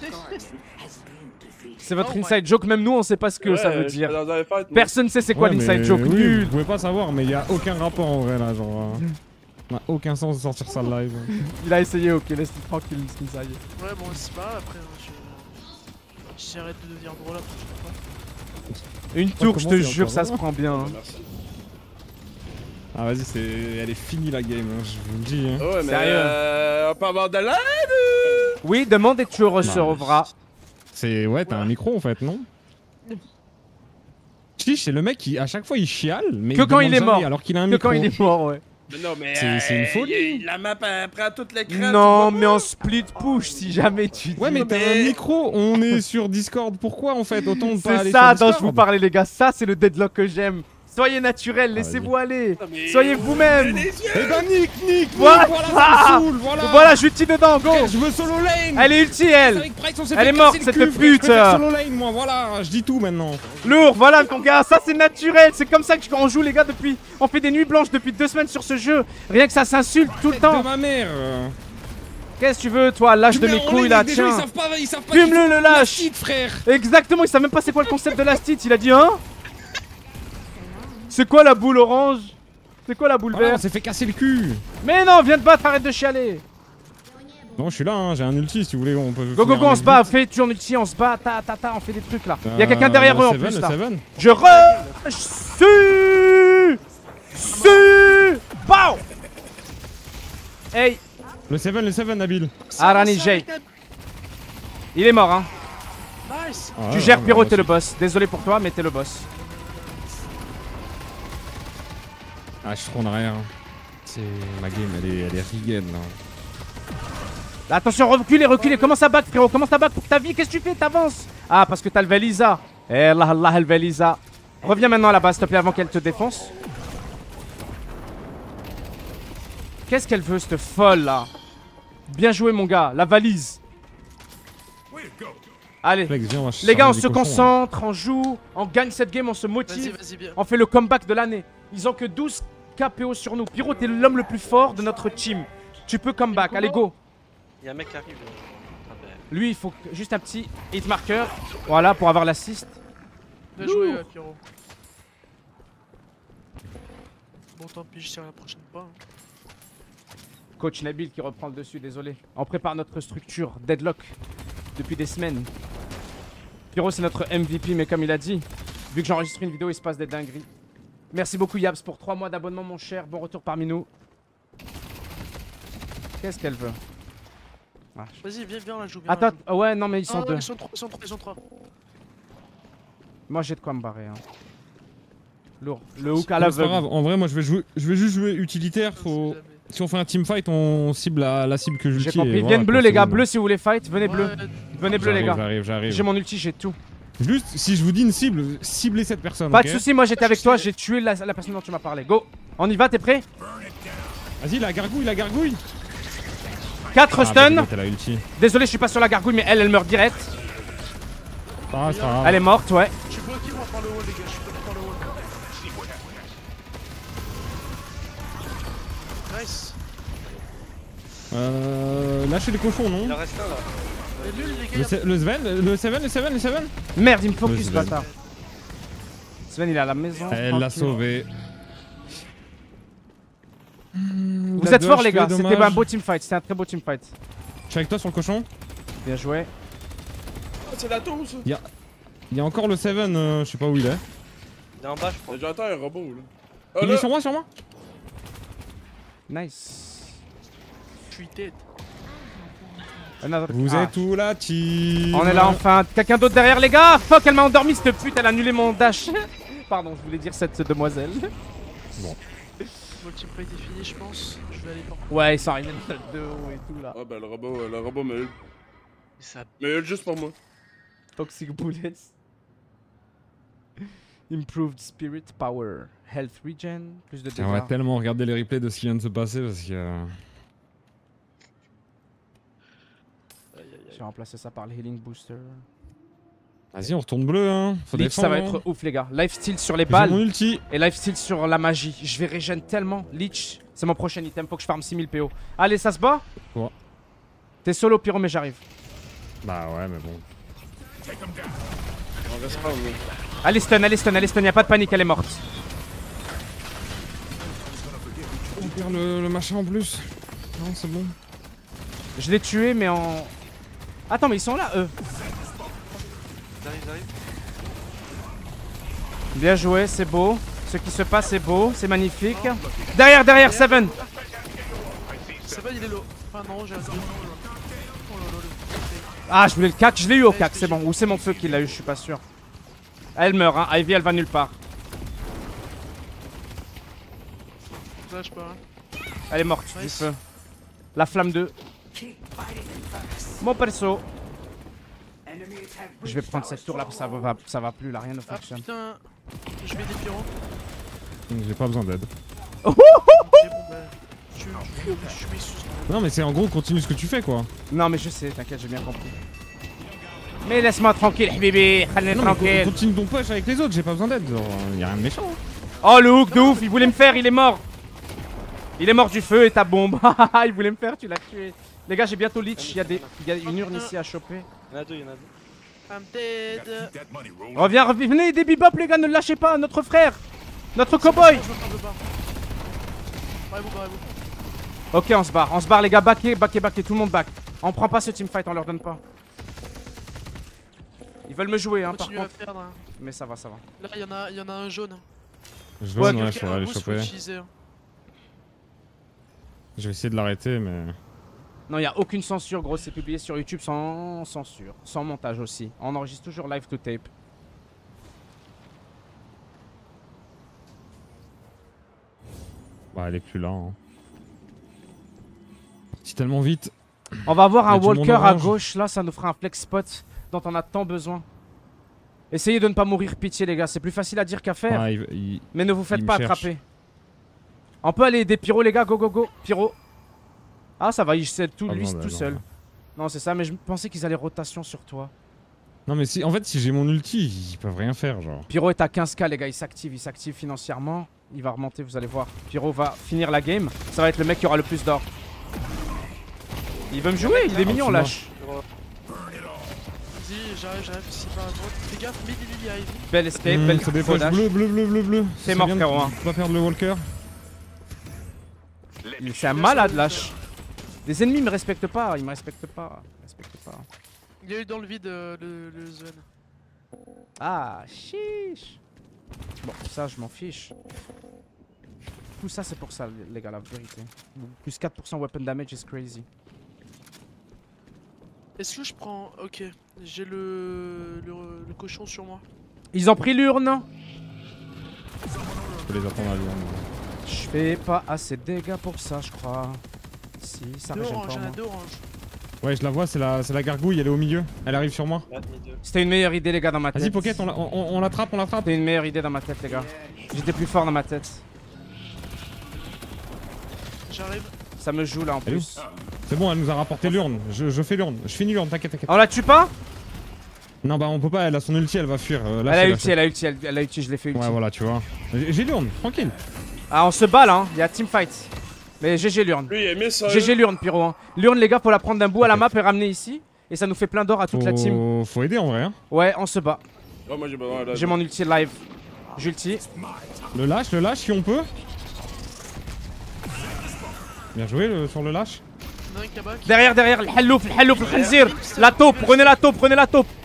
[SPEAKER 1] C'est votre
[SPEAKER 2] Oh my-
[SPEAKER 1] inside joke, même nous on sait pas ce que
[SPEAKER 5] Ouais,
[SPEAKER 1] ça veut
[SPEAKER 5] je
[SPEAKER 1] dire.
[SPEAKER 5] suis dans un fight, moi.
[SPEAKER 1] Personne sait c'est quoi
[SPEAKER 3] Ouais,
[SPEAKER 1] l'inside
[SPEAKER 3] mais
[SPEAKER 1] joke,
[SPEAKER 3] oui,
[SPEAKER 1] nul.
[SPEAKER 3] Vous pouvez pas savoir, mais il y a aucun rapport en vrai, là, genre... euh, Ça n'a aucun sens de sortir ça live.
[SPEAKER 1] Il a essayé, ok, laisse-le tranquille, l'inside.
[SPEAKER 2] Ouais, bon, c'est pas grave, après, hein, je... J'arrête de devenir drôle après, je sais pas.
[SPEAKER 1] Une tour, je te
[SPEAKER 3] comment c'est
[SPEAKER 1] jure,
[SPEAKER 3] encore
[SPEAKER 1] ça
[SPEAKER 3] ça
[SPEAKER 1] se prend bien. hein.
[SPEAKER 5] Merci.
[SPEAKER 3] Ah vas-y, c'est... elle est finie la game, hein, je vous le dis. Hein.
[SPEAKER 5] Ouais, mais
[SPEAKER 1] Sérieux.
[SPEAKER 5] euh, on peut avoir de l'aide.
[SPEAKER 1] Oui, demande et tu recevras.
[SPEAKER 3] C'est... Ouais, t'as un micro en fait, non? Chiche, c'est le mec qui, à chaque fois, il chiale, mais
[SPEAKER 1] Que
[SPEAKER 3] il
[SPEAKER 1] quand il
[SPEAKER 3] demande
[SPEAKER 1] est
[SPEAKER 3] jamais,
[SPEAKER 1] mort.
[SPEAKER 3] alors qu'il a un
[SPEAKER 1] Que
[SPEAKER 3] micro.
[SPEAKER 1] quand il est mort, ouais.
[SPEAKER 5] Mais non, mais.
[SPEAKER 3] C'est-
[SPEAKER 5] euh,
[SPEAKER 3] c'est une folie.
[SPEAKER 5] y- y- La map, elle prend toute l'écran.
[SPEAKER 1] Non, mais en split push, si jamais tu dis.
[SPEAKER 3] Ouais, mais t'as
[SPEAKER 5] mais-
[SPEAKER 3] un micro, on est sur Discord, pourquoi en fait? Autant de pas
[SPEAKER 1] C'est
[SPEAKER 3] aller
[SPEAKER 1] ça
[SPEAKER 3] sur
[SPEAKER 1] dont je
[SPEAKER 3] Discord.
[SPEAKER 1] vous parlais, les gars. Ça, c'est le deadlock que j'aime. Soyez naturel,
[SPEAKER 3] Ah,
[SPEAKER 1] laissez-vous aller.
[SPEAKER 5] Non, mais-
[SPEAKER 1] Soyez vous-même.
[SPEAKER 5] Les yeux.
[SPEAKER 3] Eh ben nique, nique,
[SPEAKER 1] What
[SPEAKER 3] voilà, ça
[SPEAKER 1] Ah
[SPEAKER 3] me saoule, voilà.
[SPEAKER 1] Voilà, je ulti dedans, go.
[SPEAKER 3] Frère, je veux solo lane.
[SPEAKER 1] Elle est ulti, elle.
[SPEAKER 3] Avec Price, on s'est
[SPEAKER 1] Elle
[SPEAKER 3] fait
[SPEAKER 1] est morte,
[SPEAKER 3] casser le
[SPEAKER 1] cette
[SPEAKER 3] cul, frère, je
[SPEAKER 1] pute.
[SPEAKER 3] préfère solo lane, moi, voilà, je dis tout maintenant.
[SPEAKER 1] Lourd, voilà mon gars, ça c'est naturel, c'est comme ça que quand on joue les gars depuis, on fait des nuits blanches depuis deux semaines sur ce jeu, rien que ça s'insulte tout le
[SPEAKER 3] De
[SPEAKER 1] temps.
[SPEAKER 3] ma mère. euh.
[SPEAKER 1] Qu'est-ce que tu veux toi, lâche de
[SPEAKER 3] Mais
[SPEAKER 1] mes
[SPEAKER 3] on
[SPEAKER 1] couilles
[SPEAKER 3] est-
[SPEAKER 1] là,
[SPEAKER 3] des gens,
[SPEAKER 1] tiens.
[SPEAKER 3] Ils savent pas, ils savent pas.
[SPEAKER 1] Fume-le,
[SPEAKER 3] qu'il faut
[SPEAKER 1] le
[SPEAKER 3] la
[SPEAKER 1] lâche.
[SPEAKER 3] cheat, frère.
[SPEAKER 1] Exactement, il savent même pas c'est quoi le concept de la stit, il a dit hein. C'est quoi la boule orange? C'est quoi la boule
[SPEAKER 3] Voilà, on
[SPEAKER 1] verte?
[SPEAKER 3] s'est fait casser le cul.
[SPEAKER 1] Mais non, viens te battre, arrête de chialer.
[SPEAKER 3] Non, je suis là, hein, j'ai un ulti si vous voulez, on peut.
[SPEAKER 1] Go go
[SPEAKER 3] finir
[SPEAKER 1] go, on
[SPEAKER 3] un
[SPEAKER 1] se bat,
[SPEAKER 3] vite.
[SPEAKER 1] fais tu en ulti, on se bat, ta ta ta, on fait des trucs là.
[SPEAKER 3] Euh,
[SPEAKER 1] Y'a quelqu'un derrière
[SPEAKER 3] le
[SPEAKER 1] eux en
[SPEAKER 3] Seven,
[SPEAKER 1] plus
[SPEAKER 3] le
[SPEAKER 1] là.
[SPEAKER 3] Seven.
[SPEAKER 1] Je rush su su Pow. Hey,
[SPEAKER 3] Le Seven, le Seven, Nabil.
[SPEAKER 1] Arani J. Il est mort hein.
[SPEAKER 2] Nice.
[SPEAKER 3] Ah,
[SPEAKER 1] Tu
[SPEAKER 3] ouais,
[SPEAKER 1] gères
[SPEAKER 3] ouais,
[SPEAKER 1] Pyro,
[SPEAKER 3] ouais,
[SPEAKER 1] t'es le
[SPEAKER 3] ouais.
[SPEAKER 1] boss. Désolé pour toi, mais t'es le boss.
[SPEAKER 3] Ah, je suis trop en arrière. C'est. Ma game, elle est, elle est rigaine là.
[SPEAKER 1] Là, attention, reculez, reculez. Commence à back, frérot. Commence à back pour ta vie. Qu'est-ce que tu fais? T'avances. Ah, parce que t'as le Velisa. Eh là, Allah, le Velisa. Reviens maintenant à la base, s'il te plaît, avant qu'elle te défonce. Qu'est-ce qu'elle veut, cette folle là? Bien joué, mon gars. La valise. Allez.
[SPEAKER 3] Flex, viens, on va
[SPEAKER 1] Les gars, on
[SPEAKER 3] charger
[SPEAKER 1] se
[SPEAKER 3] des cochons, hein.
[SPEAKER 1] concentre, on joue, on gagne cette game, on se
[SPEAKER 2] Vas-y,
[SPEAKER 1] motive.
[SPEAKER 2] vas-y, bien.
[SPEAKER 1] On fait le comeback de l'année. Ils ont que douze K P O sur nous. Pyro, t'es l'homme le plus fort de notre team. Tu peux comeback. Allez, go.
[SPEAKER 7] Il y a un mec qui arrive. Ah bah,
[SPEAKER 1] Lui, il faut que- juste un petit hit marker. Voilà, pour avoir l'assist.
[SPEAKER 2] Bien joué, euh, Pyro. Bon, tant pis, je tire la prochaine fois. hein.
[SPEAKER 1] Coach Nabil qui reprend le dessus, désolé. On prépare notre structure, Deadlock, depuis des semaines. Pyro, c'est notre M V P, mais comme il a dit, vu que j'enregistre une vidéo, il se passe des dingueries. Merci beaucoup, Yabs, pour trois mois d'abonnement, mon cher. Bon retour parmi nous. Qu'est-ce qu'elle veut? Ah, je-
[SPEAKER 2] Vas-y, viens, viens, là, joue bien.
[SPEAKER 1] Attends,
[SPEAKER 2] là, joue.
[SPEAKER 1] ah ouais, non, mais ils sont
[SPEAKER 2] Ah,
[SPEAKER 1] deux.
[SPEAKER 2] Ils sont trois, ils sont trois, ils sont trois.
[SPEAKER 1] Moi, j'ai de quoi me barrer. Hein. Lourd. Le hook à
[SPEAKER 3] Ouais, c'est pas grave,
[SPEAKER 1] l'aveugle.
[SPEAKER 3] en vrai, moi je vais, jouer, je vais juste jouer utilitaire. Faut... Si on fait un teamfight, on cible la, la cible que je
[SPEAKER 1] J'ai
[SPEAKER 3] ulti.
[SPEAKER 1] compris.
[SPEAKER 3] et
[SPEAKER 1] Viennent
[SPEAKER 3] voilà,
[SPEAKER 1] bleu,
[SPEAKER 3] quoi,
[SPEAKER 1] les
[SPEAKER 3] c'est
[SPEAKER 1] gars.
[SPEAKER 3] bon.
[SPEAKER 1] Bleu, si vous voulez fight, venez bleu.
[SPEAKER 2] Ouais,
[SPEAKER 1] Venez bleu, les
[SPEAKER 3] J'arrive,
[SPEAKER 1] gars.
[SPEAKER 3] J'arrive, j'arrive.
[SPEAKER 1] J'ai mon ulti, j'ai tout.
[SPEAKER 3] Juste, si je vous dis une cible, ciblez cette personne.
[SPEAKER 1] Pas
[SPEAKER 3] ok
[SPEAKER 1] de soucis, moi j'étais avec toi, j'ai tué la, la personne dont tu m'as parlé. Go. On y va, t'es prêt?
[SPEAKER 3] Vas-y, la gargouille, la gargouille.
[SPEAKER 1] quatre
[SPEAKER 3] Ah,
[SPEAKER 1] stun.
[SPEAKER 3] vas-y, t'as la ulti.
[SPEAKER 1] Désolé, je suis pas sur la gargouille, mais elle, elle meurt direct.
[SPEAKER 3] Ah, c'est pas grave.
[SPEAKER 1] Elle est morte, ouais.
[SPEAKER 2] Je suis bloqué moi par le wall, les gars, je suis bloqué par le wall. Nice.
[SPEAKER 3] Euh, lâchez les cochons, non?
[SPEAKER 7] il en reste un là.
[SPEAKER 2] Et nul, les
[SPEAKER 3] Le,
[SPEAKER 2] gars.
[SPEAKER 3] se- le Sven, le Seven, le Seven, le Seven.
[SPEAKER 1] Merde, il me focus,
[SPEAKER 3] Sven.
[SPEAKER 1] bâtard. Sven, il est à la maison.
[SPEAKER 3] Elle l'a
[SPEAKER 1] tranquille.
[SPEAKER 3] sauvé.
[SPEAKER 1] Vous
[SPEAKER 3] La
[SPEAKER 1] êtes forts,
[SPEAKER 3] dodge
[SPEAKER 1] les gars.
[SPEAKER 3] fait
[SPEAKER 1] C'était
[SPEAKER 3] dommage.
[SPEAKER 1] un beau teamfight. C'était un très beau teamfight.
[SPEAKER 3] Je suis avec toi sur le cochon.
[SPEAKER 1] Bien joué.
[SPEAKER 5] Ah, c'est la tour, ça.
[SPEAKER 3] Il y a encore le Seven, euh, je sais pas où il est.
[SPEAKER 7] Il est en bas, je crois.
[SPEAKER 5] J'entends un robot, là. Ah,
[SPEAKER 3] Il
[SPEAKER 5] là.
[SPEAKER 3] est sur moi, sur moi.
[SPEAKER 1] Nice.
[SPEAKER 2] Je suis dead.
[SPEAKER 1] Another-
[SPEAKER 3] Vous
[SPEAKER 1] Ah.
[SPEAKER 3] êtes où la team?
[SPEAKER 1] On est là enfin. Quelqu'un d'autre derrière, les gars. Fuck, elle m'a endormi, cette pute. Elle a annulé mon dash. Pardon, je voulais dire cette demoiselle.
[SPEAKER 2] Mon team fight est fini, je pense. Je vais aller par.
[SPEAKER 1] Ouais, ils sont arrivés de de haut et tout là.
[SPEAKER 5] Ah, ben le robot, euh, le robot me hule.
[SPEAKER 7] Ça...
[SPEAKER 5] Me hule juste pour moi.
[SPEAKER 1] Toxic Bullets. Improved Spirit Power. Health Regen. Plus de dégâts.
[SPEAKER 3] On va tellement regarder les replays de ce qui vient de se passer parce que... euh,
[SPEAKER 1] J'ai remplacé ça par le Healing Booster.
[SPEAKER 3] Vas-y, on retourne bleu, hein. Faut
[SPEAKER 1] Leech, ça va
[SPEAKER 3] défendre,
[SPEAKER 1] être ouf, les gars. Lifesteal sur les
[SPEAKER 3] hein. J'ai mon
[SPEAKER 1] balles
[SPEAKER 3] ulti.
[SPEAKER 1] et lifesteal sur la magie. Je vais régène tellement. Leech, c'est mon prochain item. Faut que je farme six mille P O. Allez, ça se bat?
[SPEAKER 3] Ouais.
[SPEAKER 1] T'es solo, Pyro, mais j'arrive.
[SPEAKER 3] Bah ouais, mais bon.
[SPEAKER 5] On reste pas, oui.
[SPEAKER 1] Allez, stun, allez, stun, allez, stun. Y'a pas de panique, elle est morte.
[SPEAKER 3] On perd le, le machin en plus. Non, c'est bon.
[SPEAKER 1] Je l'ai tué, mais en. Attends, mais ils sont là, eux.
[SPEAKER 7] Ils arrivent, ils arrivent.
[SPEAKER 1] Bien joué, c'est beau. Ce qui se passe, c'est beau, c'est magnifique. Derrière, derrière, Seven.
[SPEAKER 2] C'est pas, il est low. Enfin, non, j'ai un. Oh là là, le.
[SPEAKER 1] Ah, je voulais le cac, je l'ai eu au cac, c'est bon. Ou c'est mon feu qui l'a eu, je suis pas sûr. Elle meurt, hein. Ivy, elle va nulle part.
[SPEAKER 2] Lâche pas. Hein.
[SPEAKER 1] Elle est morte du
[SPEAKER 2] Nice.
[SPEAKER 1] feu. La flamme deux.
[SPEAKER 6] Keep fighting them first.
[SPEAKER 1] Mon perso.
[SPEAKER 6] Enemies have
[SPEAKER 1] Je vais prendre cette tour là, ça va, ça va plus là, rien ne
[SPEAKER 2] Ah
[SPEAKER 1] fonctionne.
[SPEAKER 2] putain. Je mets des pyros.
[SPEAKER 3] J'ai pas besoin d'aide.
[SPEAKER 2] Ok, bon bah. Je, je, je suis sous.
[SPEAKER 3] Non, mais c'est en gros, continue ce que tu fais, quoi.
[SPEAKER 1] Non, mais je sais, t'inquiète, j'ai bien compris. Mais laisse-moi tranquille, Habibi, khalni
[SPEAKER 3] Non, mais
[SPEAKER 1] tranquille.
[SPEAKER 3] continue ton push avec les autres, j'ai pas besoin d'aide. Genre, y a rien de méchant. hein.
[SPEAKER 1] Oh, le hook de ouf, il voulait me faire, il est mort. Il est mort du feu et ta bombe. Il voulait me faire, tu l'as tué. Les gars, j'ai bientôt leech, il y, a des... il y a une urne ici à choper.
[SPEAKER 7] Il y en a deux, il y en a deux.
[SPEAKER 2] I'm dead.
[SPEAKER 1] Reviens, reviens, venez, des bebop les gars, ne le lâchez pas, notre frère. Notre cowboy.
[SPEAKER 2] Je me prends de barre. Barrez-vous, barrez-vous.
[SPEAKER 1] Ok, on se barre, on se barre les gars, backez, backez, backez, tout le monde back. On prend pas ce teamfight, on leur donne pas. Ils veulent me jouer, hein, par
[SPEAKER 2] Continue à
[SPEAKER 1] contre.
[SPEAKER 2] perdre. Hein.
[SPEAKER 1] Mais ça va, ça va.
[SPEAKER 2] Là, il y, en a- y en a un jaune.
[SPEAKER 3] Je
[SPEAKER 1] Ouais,
[SPEAKER 3] vais, ouais, je
[SPEAKER 2] Quelqu'un
[SPEAKER 3] pourrais
[SPEAKER 2] a un
[SPEAKER 3] aller
[SPEAKER 2] boost, faut
[SPEAKER 3] choper.
[SPEAKER 2] l'utiliser, hein.
[SPEAKER 3] Je vais essayer de l'arrêter, mais.
[SPEAKER 1] Non, il n'y a aucune censure, gros. C'est publié sur YouTube sans censure. Sans montage aussi. On enregistre toujours live to tape.
[SPEAKER 3] Bah, elle est plus là. Hein. C'est tellement vite.
[SPEAKER 1] On va avoir
[SPEAKER 3] Il y a
[SPEAKER 1] un
[SPEAKER 3] du monde
[SPEAKER 1] walker à
[SPEAKER 3] orange.
[SPEAKER 1] gauche. Là, ça nous fera un flex spot dont on a tant besoin. Essayez de ne pas mourir, pitié, les gars. C'est plus facile à dire qu'à faire.
[SPEAKER 3] Ah, il- il-
[SPEAKER 1] Mais ne vous faites
[SPEAKER 3] il me
[SPEAKER 1] pas
[SPEAKER 3] cherche.
[SPEAKER 1] attraper. On peut aller aider Pyro, les gars. Go, go, go. Pyro. Ah, ça va. Il sait tout,
[SPEAKER 3] Ah
[SPEAKER 1] lui,
[SPEAKER 3] bon,
[SPEAKER 1] tout
[SPEAKER 3] bah,
[SPEAKER 1] seul.
[SPEAKER 3] non.
[SPEAKER 1] Non, c'est ça. Mais je pensais qu'ils allaient rotation sur toi.
[SPEAKER 3] Non, mais si, en fait, si j'ai mon ulti, ils peuvent rien faire, genre.
[SPEAKER 1] Pyro est à quinze K, les gars. Il s'active. Il s'active financièrement. Il va remonter, vous allez voir. Pyro va finir la game. Ça va être le mec qui aura le plus d'or. Il veut me jouer. Il est mignon,
[SPEAKER 3] Ah,
[SPEAKER 1] lâche.
[SPEAKER 2] Vas-y, j'arrive, j'arrive. Si par à droite. Fais gaffe, mid il arrive.
[SPEAKER 1] Belle escape,
[SPEAKER 3] Mmh,
[SPEAKER 1] belle
[SPEAKER 3] ça
[SPEAKER 1] faux
[SPEAKER 3] défausse
[SPEAKER 1] dash.
[SPEAKER 3] bleu, bleu, bleu, bleu, bleu.
[SPEAKER 1] C'est mort,
[SPEAKER 3] bien de-
[SPEAKER 1] frérot, hein.
[SPEAKER 3] de pas perdre le walker.
[SPEAKER 1] Il- C'est un malade, lâche. Les ennemis me respectent pas. Ils me respectent pas. Ils me respectent pas.
[SPEAKER 2] Il y a eu dans le vide euh, le, le Zen.
[SPEAKER 1] Ah, chiche. Bon, ça, je m'en fiche. Tout ça, c'est pour ça, les gars, la vérité. Plus quatre pour cent weapon damage is crazy.
[SPEAKER 2] Est-ce que je prends. Ok, j'ai le... le. le cochon sur moi.
[SPEAKER 1] Ils ont pris l'urne.
[SPEAKER 3] Je peux les attendre à Lyon.
[SPEAKER 1] Je fais pas assez de dégâts pour ça, je crois. Si, ça
[SPEAKER 2] Deux
[SPEAKER 1] régène
[SPEAKER 2] oranges,
[SPEAKER 1] pas.
[SPEAKER 2] il y en
[SPEAKER 1] moi.
[SPEAKER 2] a deux oranges.
[SPEAKER 3] Ouais, je la vois, c'est la, c'est la gargouille, elle est au milieu. Elle arrive sur moi.
[SPEAKER 7] Là, les deux.
[SPEAKER 1] C'était une meilleure idée, les gars, dans ma tête.
[SPEAKER 3] Vas-y, Pocket, on la- on- on- on l'attrape, on l'attrape.
[SPEAKER 1] C'était une meilleure idée dans ma tête, les gars. J'étais plus fort dans ma tête.
[SPEAKER 2] J'arrive.
[SPEAKER 1] Ça me joue là en
[SPEAKER 3] Elle est où
[SPEAKER 1] plus.
[SPEAKER 3] C'est bon, elle nous a rapporté l'urne. Je, je fais l'urne. Je finis l'urne, t'inquiète, t'inquiète.
[SPEAKER 1] On la tue pas?
[SPEAKER 3] Non, bah on peut pas, elle a son ulti, elle va fuir. Euh,
[SPEAKER 1] Elle
[SPEAKER 3] lâchez,
[SPEAKER 1] a
[SPEAKER 3] lâchez.
[SPEAKER 1] ulti, elle a ulti, elle, elle a ulti, je l'ai fait ulti.
[SPEAKER 3] Ouais, voilà, tu vois. J'ai j'ai l'urne, tranquille.
[SPEAKER 1] Ah, on se bat là, hein. Il y a teamfight. Mais G G l'urne.
[SPEAKER 5] Lui, il a mis ça.
[SPEAKER 1] G G l'urne, Pyro. Hein. L'urne, les gars, faut la prendre d'un bout à la map et ramener ici. Et ça nous fait plein d'or à toute la team.
[SPEAKER 3] Faut, faut aider en vrai. Hein.
[SPEAKER 1] Ouais, on se bat.
[SPEAKER 5] Oh, moi, j'ai besoin de.
[SPEAKER 1] J'ai mon ulti live. J'ulti.
[SPEAKER 3] Le lâche, le lâche si on peut. Bien joué le- sur le lâche.
[SPEAKER 2] Il y en a un qui a back.
[SPEAKER 1] Derrière, derrière, le hallouf, le hallouf, le khanzir. La taupe, prenez la taupe, prenez la taupe.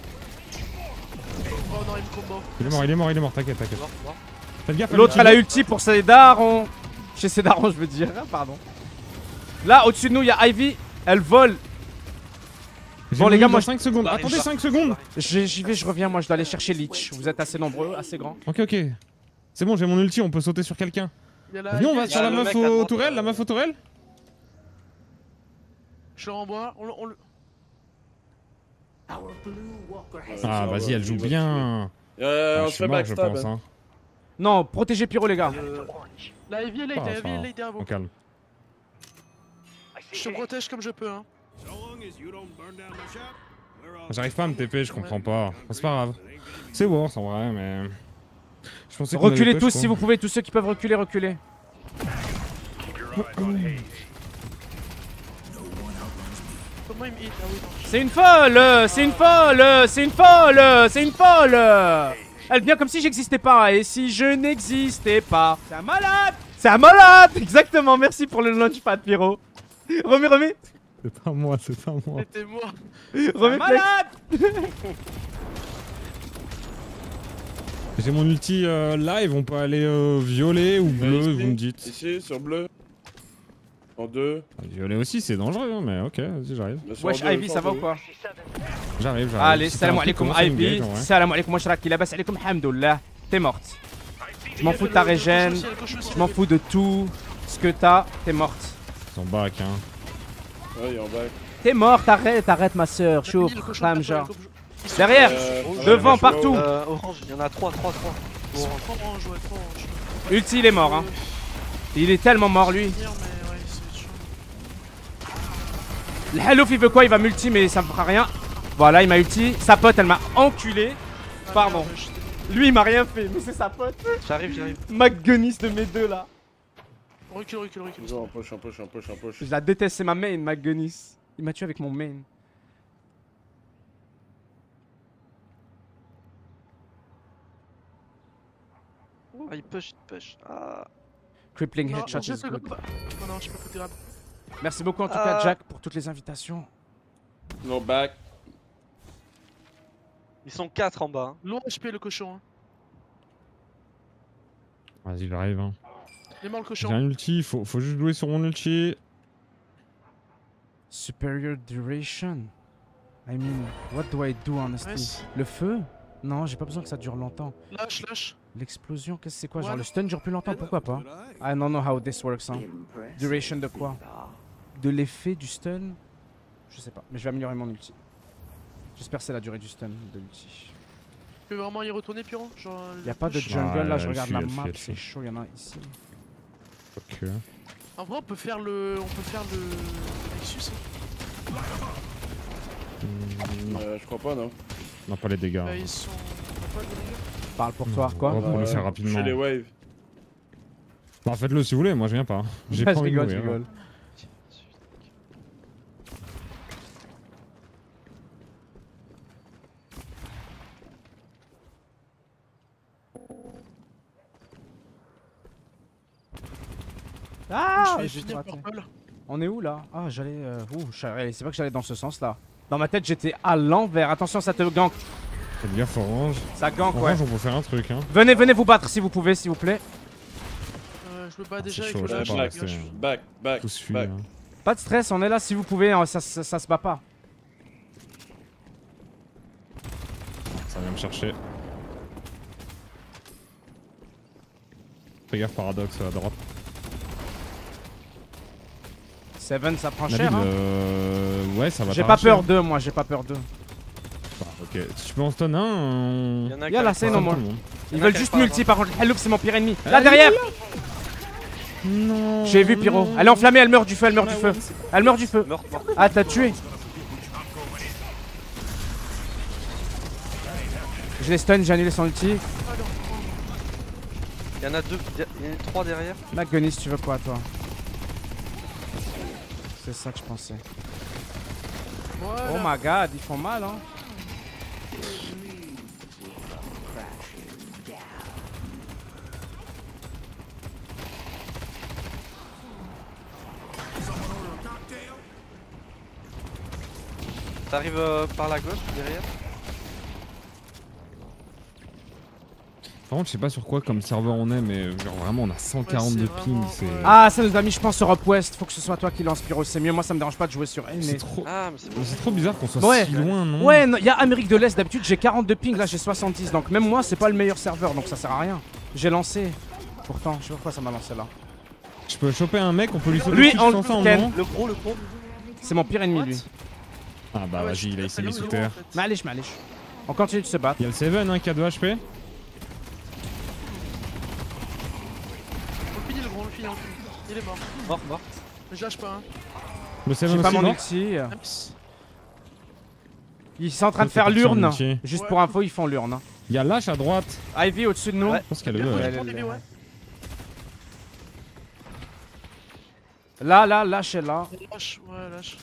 [SPEAKER 2] Oh non, il me combo.
[SPEAKER 3] Il est mort, il est mort, il est mort, t'inquiète, t'inquiète.
[SPEAKER 7] Mort, mort.
[SPEAKER 3] Faites gaffe.
[SPEAKER 1] L'autre, elle
[SPEAKER 3] a
[SPEAKER 1] a ulti pour ses darons. Chez ses darons, je veux dire. Ah, pardon. Là, au-dessus de nous, il y a Ivy. Elle vole. Bon, les gars, moi, je-
[SPEAKER 3] cinq secondes.
[SPEAKER 7] Bah,
[SPEAKER 3] Attendez
[SPEAKER 7] bah,
[SPEAKER 3] cinq secondes.
[SPEAKER 1] J'ai- J'y vais, je reviens. Moi, je dois aller chercher Leech. Vous êtes assez nombreux, assez grands.
[SPEAKER 3] Ok, ok. C'est bon, j'ai mon ulti, on peut sauter sur quelqu'un.
[SPEAKER 2] Il y a la...
[SPEAKER 3] Viens, on va
[SPEAKER 2] il y a-
[SPEAKER 3] sur la
[SPEAKER 7] le
[SPEAKER 3] meuf
[SPEAKER 7] mec à
[SPEAKER 3] aux
[SPEAKER 7] droite,
[SPEAKER 3] tourelles,
[SPEAKER 7] euh,
[SPEAKER 3] la meuf aux tourelles.
[SPEAKER 2] Je le renvoie. On, le- on le.
[SPEAKER 6] Our blue walker has
[SPEAKER 3] Ah,
[SPEAKER 5] ça
[SPEAKER 3] vas-y,
[SPEAKER 5] va,
[SPEAKER 3] elle joue
[SPEAKER 5] il va
[SPEAKER 3] bien.
[SPEAKER 5] Euh,
[SPEAKER 3] Ah,
[SPEAKER 5] on
[SPEAKER 3] je
[SPEAKER 5] se
[SPEAKER 3] suis
[SPEAKER 5] fait
[SPEAKER 3] mort, je
[SPEAKER 5] backstab.
[SPEAKER 3] pense.
[SPEAKER 5] hein.
[SPEAKER 3] Hein.
[SPEAKER 1] Non, protégez Pyro, les gars.
[SPEAKER 2] Euh, La heavy est late,
[SPEAKER 3] Ah,
[SPEAKER 2] la
[SPEAKER 3] ça
[SPEAKER 2] heavy est
[SPEAKER 3] va.
[SPEAKER 2] late derrière
[SPEAKER 3] On
[SPEAKER 2] vous.
[SPEAKER 3] calme.
[SPEAKER 2] Je te protège comme je peux, hein.
[SPEAKER 3] J'arrive pas à me T P, je comprends pas. Bon, c'est pas grave. C'est bon, en vrai, mais. Je pensais qu'on
[SPEAKER 1] Reculez
[SPEAKER 3] avait
[SPEAKER 1] tous
[SPEAKER 3] push,
[SPEAKER 1] si
[SPEAKER 3] quoi.
[SPEAKER 1] vous pouvez, tous ceux qui peuvent reculer, reculez.
[SPEAKER 2] Comment il me hit? Ah oui, non.
[SPEAKER 1] C'est une folle, euh, c'est une folle, euh, c'est une folle, euh, c'est une folle. euh. Elle vient comme si j'existais pas, et si je n'existais pas. C'est un malade. C'est un malade. Exactement, merci pour le launchpad, Pyro. Remets, remets.
[SPEAKER 3] C'est pas moi, c'est pas moi.
[SPEAKER 2] C'était moi.
[SPEAKER 1] Remets, malade.
[SPEAKER 3] J'ai mon ulti euh, live, on peut aller euh, violet ou bleu,
[SPEAKER 5] ici.
[SPEAKER 3] vous me dites.
[SPEAKER 5] Ici, sur bleu. En deux.
[SPEAKER 3] Violet aussi, c'est dangereux, hein, mais ok, vas-y, j'arrive.
[SPEAKER 5] Mais sur
[SPEAKER 1] Wesh,
[SPEAKER 5] deux,
[SPEAKER 1] Ivy,
[SPEAKER 5] sur
[SPEAKER 1] ça va
[SPEAKER 5] deux.
[SPEAKER 1] ou quoi?
[SPEAKER 3] J'arrive, j'arrive.
[SPEAKER 1] Allez,
[SPEAKER 3] C'était
[SPEAKER 1] salam
[SPEAKER 3] un truc,
[SPEAKER 1] alaikum
[SPEAKER 3] comment ça
[SPEAKER 1] Ivy,
[SPEAKER 3] engage, en vrai.
[SPEAKER 1] salam alaikum washrak, la basse alaikum hamdoullah. T'es morte. Je m'en fous de ta régène, je m'en fous de tout ce que t'as, t'es morte.
[SPEAKER 3] Ils sont back, hein.
[SPEAKER 5] Ouais, il est en back.
[SPEAKER 1] T'es morte, arrête, arrête ma soeur, chaud, Ramja.
[SPEAKER 2] Derrière.
[SPEAKER 1] Derrière,
[SPEAKER 5] Euh,
[SPEAKER 1] devant,
[SPEAKER 5] ouais,
[SPEAKER 1] partout.
[SPEAKER 7] Euh, orange, il y en a trois, trois, trois.
[SPEAKER 2] Ils sont trop orange, ouais, trop orange.
[SPEAKER 1] Ulti, il est mort, hein. Il est tellement mort, lui.
[SPEAKER 2] Venir, mais ouais, c'est chaud.
[SPEAKER 1] Le Halouf, il veut quoi? Il va multi, mais ça me fera rien. Voilà, il m'a ulti. Sa pote, elle m'a enculé. Pardon.
[SPEAKER 2] Ah, merde,
[SPEAKER 1] Lui, il m'a rien fait, mais c'est sa pote.
[SPEAKER 7] J'arrive, j'arrive.
[SPEAKER 1] McGuinness de mes deux, là.
[SPEAKER 2] Recule, recule, recule.
[SPEAKER 5] Go, en push, en push, en push, en push.
[SPEAKER 1] Je la déteste, c'est ma main, McGuinness. Il m'a tué avec mon main.
[SPEAKER 7] Ah, il push, il push. Ah.
[SPEAKER 1] Crippling
[SPEAKER 2] Non,
[SPEAKER 1] headshot
[SPEAKER 2] je
[SPEAKER 1] is
[SPEAKER 2] sais
[SPEAKER 1] good.
[SPEAKER 2] pas. Non, non, je peux pas tirer.
[SPEAKER 1] Merci beaucoup en tout
[SPEAKER 7] Ah.
[SPEAKER 1] cas, Jack, pour toutes les invitations.
[SPEAKER 5] No back.
[SPEAKER 7] Ils sont quatre en bas. Hein.
[SPEAKER 2] Lourd H P le cochon. Hein.
[SPEAKER 3] Vas-y, j'arrive, hein.
[SPEAKER 2] Il est mort le
[SPEAKER 3] J'ai
[SPEAKER 2] cochon.
[SPEAKER 3] un ulti, faut, faut juste jouer sur mon ulti.
[SPEAKER 1] Superior duration. I mean, what do I do honestly?
[SPEAKER 2] Nice.
[SPEAKER 1] Le feu? Non, j'ai pas besoin que ça dure longtemps.
[SPEAKER 2] Lâche, lâche.
[SPEAKER 1] L'explosion, qu'est-ce que c'est quoi? Genre
[SPEAKER 2] What?
[SPEAKER 1] le stun dure plus longtemps, pourquoi pas? I don't know how this works, hein.
[SPEAKER 6] Impressive.
[SPEAKER 1] Duration de quoi? De l'effet du stun? Je sais pas, mais je vais améliorer mon ulti. J'espère que c'est la durée du stun de l'ulti.
[SPEAKER 2] Tu peux vraiment y retourner, Pyro? Genre.
[SPEAKER 1] Y a pas de
[SPEAKER 2] push.
[SPEAKER 1] jungle
[SPEAKER 3] Ouais,
[SPEAKER 1] là, je
[SPEAKER 3] elle
[SPEAKER 1] regarde
[SPEAKER 3] fuit,
[SPEAKER 1] la
[SPEAKER 3] elle fuit,
[SPEAKER 1] map,
[SPEAKER 3] elle
[SPEAKER 1] c'est
[SPEAKER 3] fuit.
[SPEAKER 1] chaud, y'en a ici.
[SPEAKER 3] Ok.
[SPEAKER 2] En vrai, on peut faire le. On peut faire le. le Nexus. Hein.
[SPEAKER 3] Hmm, non,
[SPEAKER 5] Euh, je crois pas, non.
[SPEAKER 3] non, pas les dégâts.
[SPEAKER 2] Bah, ils sont. On a pas de dégâts.
[SPEAKER 1] Parle pour toi, quoi?
[SPEAKER 3] On va le
[SPEAKER 5] Euh,
[SPEAKER 3] faire rapidement.
[SPEAKER 5] Chez les waves.
[SPEAKER 3] Bah, faites-le si vous voulez, moi je viens pas. J'ai
[SPEAKER 1] Je
[SPEAKER 3] pas envie de
[SPEAKER 1] rigole, je
[SPEAKER 3] mourir.
[SPEAKER 1] rigole. Ah,
[SPEAKER 2] je vais
[SPEAKER 1] j'ai
[SPEAKER 2] finir
[SPEAKER 1] raté.
[SPEAKER 2] purple.
[SPEAKER 1] On est où là? Ah, j'allais. Euh... Ouh, je savais- c'est pas que j'allais dans ce sens là. Dans ma tête, j'étais à l'envers. Attention, ça te gank.
[SPEAKER 3] Faites gaffe, orange.
[SPEAKER 1] Ça gank, ouais.
[SPEAKER 3] Orange, on peut faire un truc, hein.
[SPEAKER 1] Venez, venez vous battre si vous pouvez, s'il vous plaît.
[SPEAKER 2] Euh, je me bats
[SPEAKER 3] Ah,
[SPEAKER 2] déjà
[SPEAKER 3] c'est
[SPEAKER 2] avec
[SPEAKER 3] chaud,
[SPEAKER 2] le
[SPEAKER 3] je
[SPEAKER 2] lâche.
[SPEAKER 3] peux pas
[SPEAKER 2] les gars,
[SPEAKER 3] rester,
[SPEAKER 2] je-
[SPEAKER 3] hein.
[SPEAKER 5] Back, back,
[SPEAKER 3] Tous fuient.
[SPEAKER 5] back.
[SPEAKER 3] hein.
[SPEAKER 1] Pas de stress, on est là si vous pouvez. hein, Ça, ça, ça se bat pas.
[SPEAKER 3] Ça vient me chercher. Fais gaffe, paradoxe à droite.
[SPEAKER 1] Seven, ça prend
[SPEAKER 3] Nabil,
[SPEAKER 1] cher. Hein.
[SPEAKER 3] euh... ouais, ça va
[SPEAKER 1] J'ai pas
[SPEAKER 3] t'arracher,
[SPEAKER 1] peur
[SPEAKER 3] hein.
[SPEAKER 1] d'eux, moi, j'ai pas peur d'eux.
[SPEAKER 3] Bah, ok, si tu peux en stun un, on...
[SPEAKER 7] Il y en a
[SPEAKER 1] Y'a
[SPEAKER 7] qui
[SPEAKER 1] là,
[SPEAKER 7] arrivent
[SPEAKER 1] c'est
[SPEAKER 7] pas.
[SPEAKER 1] non,
[SPEAKER 3] Stun
[SPEAKER 1] moi.
[SPEAKER 3] tout le monde.
[SPEAKER 1] Ils
[SPEAKER 7] y en a
[SPEAKER 1] veulent
[SPEAKER 7] qui
[SPEAKER 1] juste
[SPEAKER 7] arrivent pas
[SPEAKER 1] multi, par contre. Helloop, c'est mon pire ennemi.
[SPEAKER 3] Ah,
[SPEAKER 1] Là,
[SPEAKER 3] il
[SPEAKER 1] derrière.
[SPEAKER 3] Non.
[SPEAKER 1] J'ai vu Pyro. Elle est enflammée, elle meurt du feu, elle meurt du feu. Elle meurt du feu.
[SPEAKER 7] Mort, mort.
[SPEAKER 1] Ah, t'as tué. Je l'ai stun, j'ai annulé son ulti.
[SPEAKER 7] Il y en a deux, il y en a trois derrière.
[SPEAKER 1] McGuinness, tu veux quoi, toi? C'est ça que je pensais.
[SPEAKER 2] Voilà.
[SPEAKER 1] Oh my god, ils font mal, hein.
[SPEAKER 7] T'arrives euh, par la gauche, derrière.
[SPEAKER 3] Par contre, je sais pas sur quoi comme serveur on est, mais genre vraiment on a cent quarante de
[SPEAKER 2] Ouais, c'est
[SPEAKER 3] ping,
[SPEAKER 2] vraiment-
[SPEAKER 3] c'est...
[SPEAKER 2] ouais.
[SPEAKER 1] Ah, ça nous a mis, je pense, Europe West. Faut que ce soit toi qui lance Pyro, c'est mieux. Moi, ça me dérange pas de jouer sur N.
[SPEAKER 3] C'est
[SPEAKER 1] Mais...
[SPEAKER 3] trop...
[SPEAKER 7] Ah, mais c'est bon.
[SPEAKER 3] C'est trop bizarre qu'on soit
[SPEAKER 1] Ouais.
[SPEAKER 3] si loin, non?
[SPEAKER 1] Ouais, il y a Amérique de l'Est. D'habitude, j'ai quarante-deux ping. Là, j'ai soixante-dix. Donc, même moi, c'est pas le meilleur serveur. Donc, ça sert à rien. J'ai lancé. Pourtant, je sais pas pourquoi ça m'a lancé là.
[SPEAKER 3] Je peux choper un mec, on peut lui sauter
[SPEAKER 1] Lui,
[SPEAKER 3] dessus
[SPEAKER 1] en
[SPEAKER 3] ensemble,
[SPEAKER 1] ken.
[SPEAKER 3] non?
[SPEAKER 7] Le gros, le gros.
[SPEAKER 1] C'est mon pire ennemi,
[SPEAKER 2] What?
[SPEAKER 1] lui.
[SPEAKER 3] Ah bah
[SPEAKER 2] Ah ouais,
[SPEAKER 3] vas-y, il a
[SPEAKER 2] je
[SPEAKER 3] essayé
[SPEAKER 2] suis
[SPEAKER 3] sous
[SPEAKER 2] très
[SPEAKER 3] terre.
[SPEAKER 2] loin, en fait.
[SPEAKER 1] Malish, malish. On continue de se battre.
[SPEAKER 3] Il y a le Seven hein, qui a deux H P.
[SPEAKER 2] On le finit le gros, on le finit, on le finit. Il est mort.
[SPEAKER 7] Mort, mort.
[SPEAKER 2] Mais je lâche pas, hein.
[SPEAKER 3] Le Seven
[SPEAKER 1] J'ai pas
[SPEAKER 3] aussi
[SPEAKER 1] mon
[SPEAKER 3] mort.
[SPEAKER 1] ulti.
[SPEAKER 2] Nice.
[SPEAKER 1] Ils sont en train de
[SPEAKER 3] Ça,
[SPEAKER 1] faire
[SPEAKER 3] c'est pas
[SPEAKER 1] l'urne.
[SPEAKER 3] son ulti.
[SPEAKER 1] Juste
[SPEAKER 2] Ouais.
[SPEAKER 1] pour info, ils font l'urne. hein.
[SPEAKER 3] Il y a Lash à droite.
[SPEAKER 1] Ivy au-dessus de nous.
[SPEAKER 7] Ouais.
[SPEAKER 3] Je pense qu'elle est
[SPEAKER 2] Bien
[SPEAKER 3] deux.
[SPEAKER 2] joué,
[SPEAKER 3] ouais.
[SPEAKER 2] je prends des ouais.
[SPEAKER 1] Là, là, lâche est là.
[SPEAKER 2] Lâche, ouais, lâche.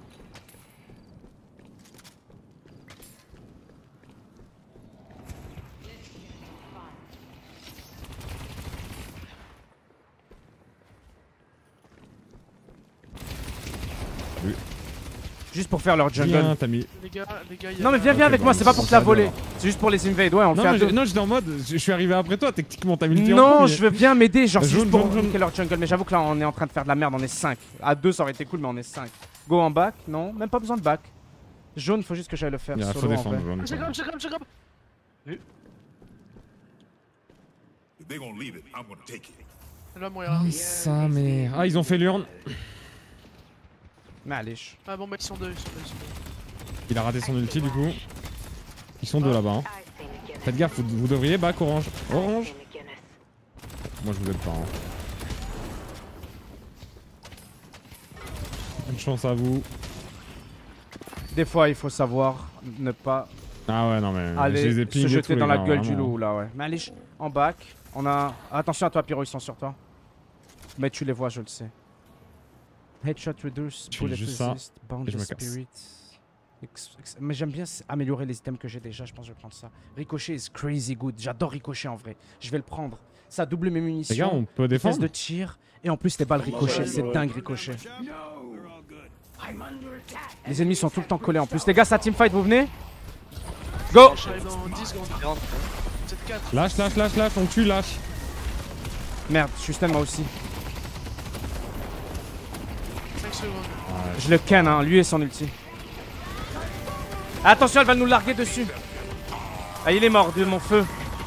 [SPEAKER 1] Juste pour faire leur jungle.
[SPEAKER 3] Viens, t'as mis.
[SPEAKER 2] Les gars, les gars, il y a
[SPEAKER 1] Non mais viens, viens
[SPEAKER 3] Ok,
[SPEAKER 1] avec
[SPEAKER 3] bon,
[SPEAKER 1] moi, c'est
[SPEAKER 3] ils
[SPEAKER 1] pas
[SPEAKER 3] sont
[SPEAKER 1] pour te la
[SPEAKER 3] pas
[SPEAKER 1] voler.
[SPEAKER 3] bien.
[SPEAKER 1] C'est juste pour les invade, ouais, on le fait
[SPEAKER 3] Non,
[SPEAKER 1] à
[SPEAKER 3] mais
[SPEAKER 1] deux.
[SPEAKER 3] je- non, j'étais en mode, je je suis arrivé après toi, techniquement t'as mis le tir en
[SPEAKER 1] Non,
[SPEAKER 3] premier.
[SPEAKER 1] je veux bien m'aider, genre c'est
[SPEAKER 3] Jaune,
[SPEAKER 1] juste pour
[SPEAKER 3] jaune, jaune.
[SPEAKER 1] niquer leur jungle. Mais j'avoue que là on est en train de faire de la merde, on est cinq. À deux ça aurait été cool, mais on est cinq. Go en back, non, même pas besoin de back. Jaune, faut juste que j'aille le faire.
[SPEAKER 3] Il faut
[SPEAKER 1] solo, en
[SPEAKER 3] défendre,
[SPEAKER 1] vrai.
[SPEAKER 3] jaune.
[SPEAKER 2] J'ai grave, j'ai grave, j'ai grave.
[SPEAKER 8] If they're gonna leave it, I'm gonna take it.
[SPEAKER 2] Elle va mourir là.
[SPEAKER 3] Ah, ça, mais. Ah, ils ont fait l'urne.
[SPEAKER 1] Malish.
[SPEAKER 2] Ah bon, bah ils sont deux, ils sont deux. Ils sont deux.
[SPEAKER 3] Il a raté son ulti du coup. Ils sont deux là-bas. Hein. Faites gaffe, vous, vous devriez back orange. Orange. Moi je vous aide pas. Hein. Bonne chance à vous.
[SPEAKER 1] Des fois il faut savoir ne pas
[SPEAKER 3] Ah ouais, non mais. je
[SPEAKER 1] aller
[SPEAKER 3] les ai ping
[SPEAKER 1] se
[SPEAKER 3] et
[SPEAKER 1] jeter
[SPEAKER 3] tout,
[SPEAKER 1] dans
[SPEAKER 3] les
[SPEAKER 1] la
[SPEAKER 3] gars,
[SPEAKER 1] gueule du
[SPEAKER 3] vraiment.
[SPEAKER 1] loup là, ouais. Malish, en back. On a. Attention à toi, Pyro, ils sont sur toi. Mais tu les vois, je le sais. Headshot reduce,
[SPEAKER 3] Tu fais
[SPEAKER 1] bullet
[SPEAKER 3] juste ça,
[SPEAKER 1] resist,
[SPEAKER 3] et
[SPEAKER 1] boundless
[SPEAKER 3] je me casse.
[SPEAKER 1] spirit. Ex- ex- Mais j'aime bien s- améliorer les items que j'ai déjà, je pense que je vais prendre ça. Ricochet is crazy good, j'adore Ricochet en vrai. Je vais le prendre. Ça double mes munitions.
[SPEAKER 3] Les gars, on peut
[SPEAKER 1] vitesse
[SPEAKER 3] défendre.
[SPEAKER 1] de tir et en plus les balles Ricochet, c'est dingue Ricochet.
[SPEAKER 6] I'm under attack.
[SPEAKER 1] Les ennemis sont tout le temps collés en plus. Les gars, ça teamfight, vous venez? Go!
[SPEAKER 2] J'arrive dans dix secondes.
[SPEAKER 7] Rentre.
[SPEAKER 2] sept quatre.
[SPEAKER 3] Lâche, lâche, lâche, lâche, on tue, lâche.
[SPEAKER 1] Merde, je suis stun moi aussi.
[SPEAKER 2] cinq secondes.
[SPEAKER 1] Je le ken, hein, lui et son ulti. Attention, elle va nous larguer dessus. Ah, il est mort de mon feu.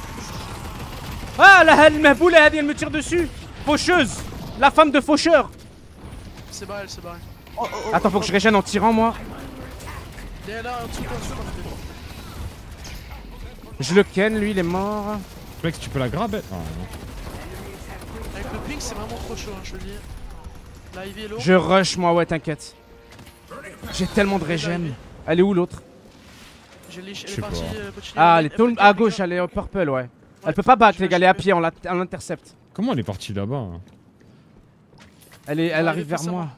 [SPEAKER 1] Ah, la elle m'a boulé, elle me tire dessus. Faucheuse, la femme de faucheur.
[SPEAKER 2] C'est barré, c'est barré.
[SPEAKER 1] Attends, faut que je régène en tirant, moi.
[SPEAKER 2] Il est là, en dessous, en dessous, en dessous.
[SPEAKER 1] Je le ken, lui, il est mort.
[SPEAKER 3] Flex, tu peux la grab. Ah, non.
[SPEAKER 2] Avec le ping, c'est vraiment trop chaud, hein, je le dis. La Ivy est low.
[SPEAKER 1] Je rush, moi, ouais, t'inquiète. J'ai tellement de régène. Elle est où l'autre?
[SPEAKER 2] J'ai leash, elle
[SPEAKER 3] Je
[SPEAKER 2] est
[SPEAKER 3] sais
[SPEAKER 2] partie.
[SPEAKER 3] pas.
[SPEAKER 2] euh, Pochini,
[SPEAKER 1] Ah,
[SPEAKER 2] elle
[SPEAKER 1] elle
[SPEAKER 2] est
[SPEAKER 1] est tout-
[SPEAKER 2] elle fait
[SPEAKER 1] à
[SPEAKER 2] le
[SPEAKER 1] gauche,
[SPEAKER 2] ping,
[SPEAKER 1] elle est au purple, ouais.
[SPEAKER 2] Ouais,
[SPEAKER 1] Elle peut pas back,
[SPEAKER 2] je
[SPEAKER 1] les
[SPEAKER 2] vais-
[SPEAKER 1] gars, elle est
[SPEAKER 2] je
[SPEAKER 1] à
[SPEAKER 2] vais-
[SPEAKER 1] pied, on la- on l'intercepte.
[SPEAKER 3] Comment elle est partie là-bas hein
[SPEAKER 1] Elle, est, elle
[SPEAKER 2] Ouais,
[SPEAKER 1] arrive
[SPEAKER 2] elle
[SPEAKER 1] vers
[SPEAKER 2] fait ça,
[SPEAKER 1] moi.
[SPEAKER 2] moi.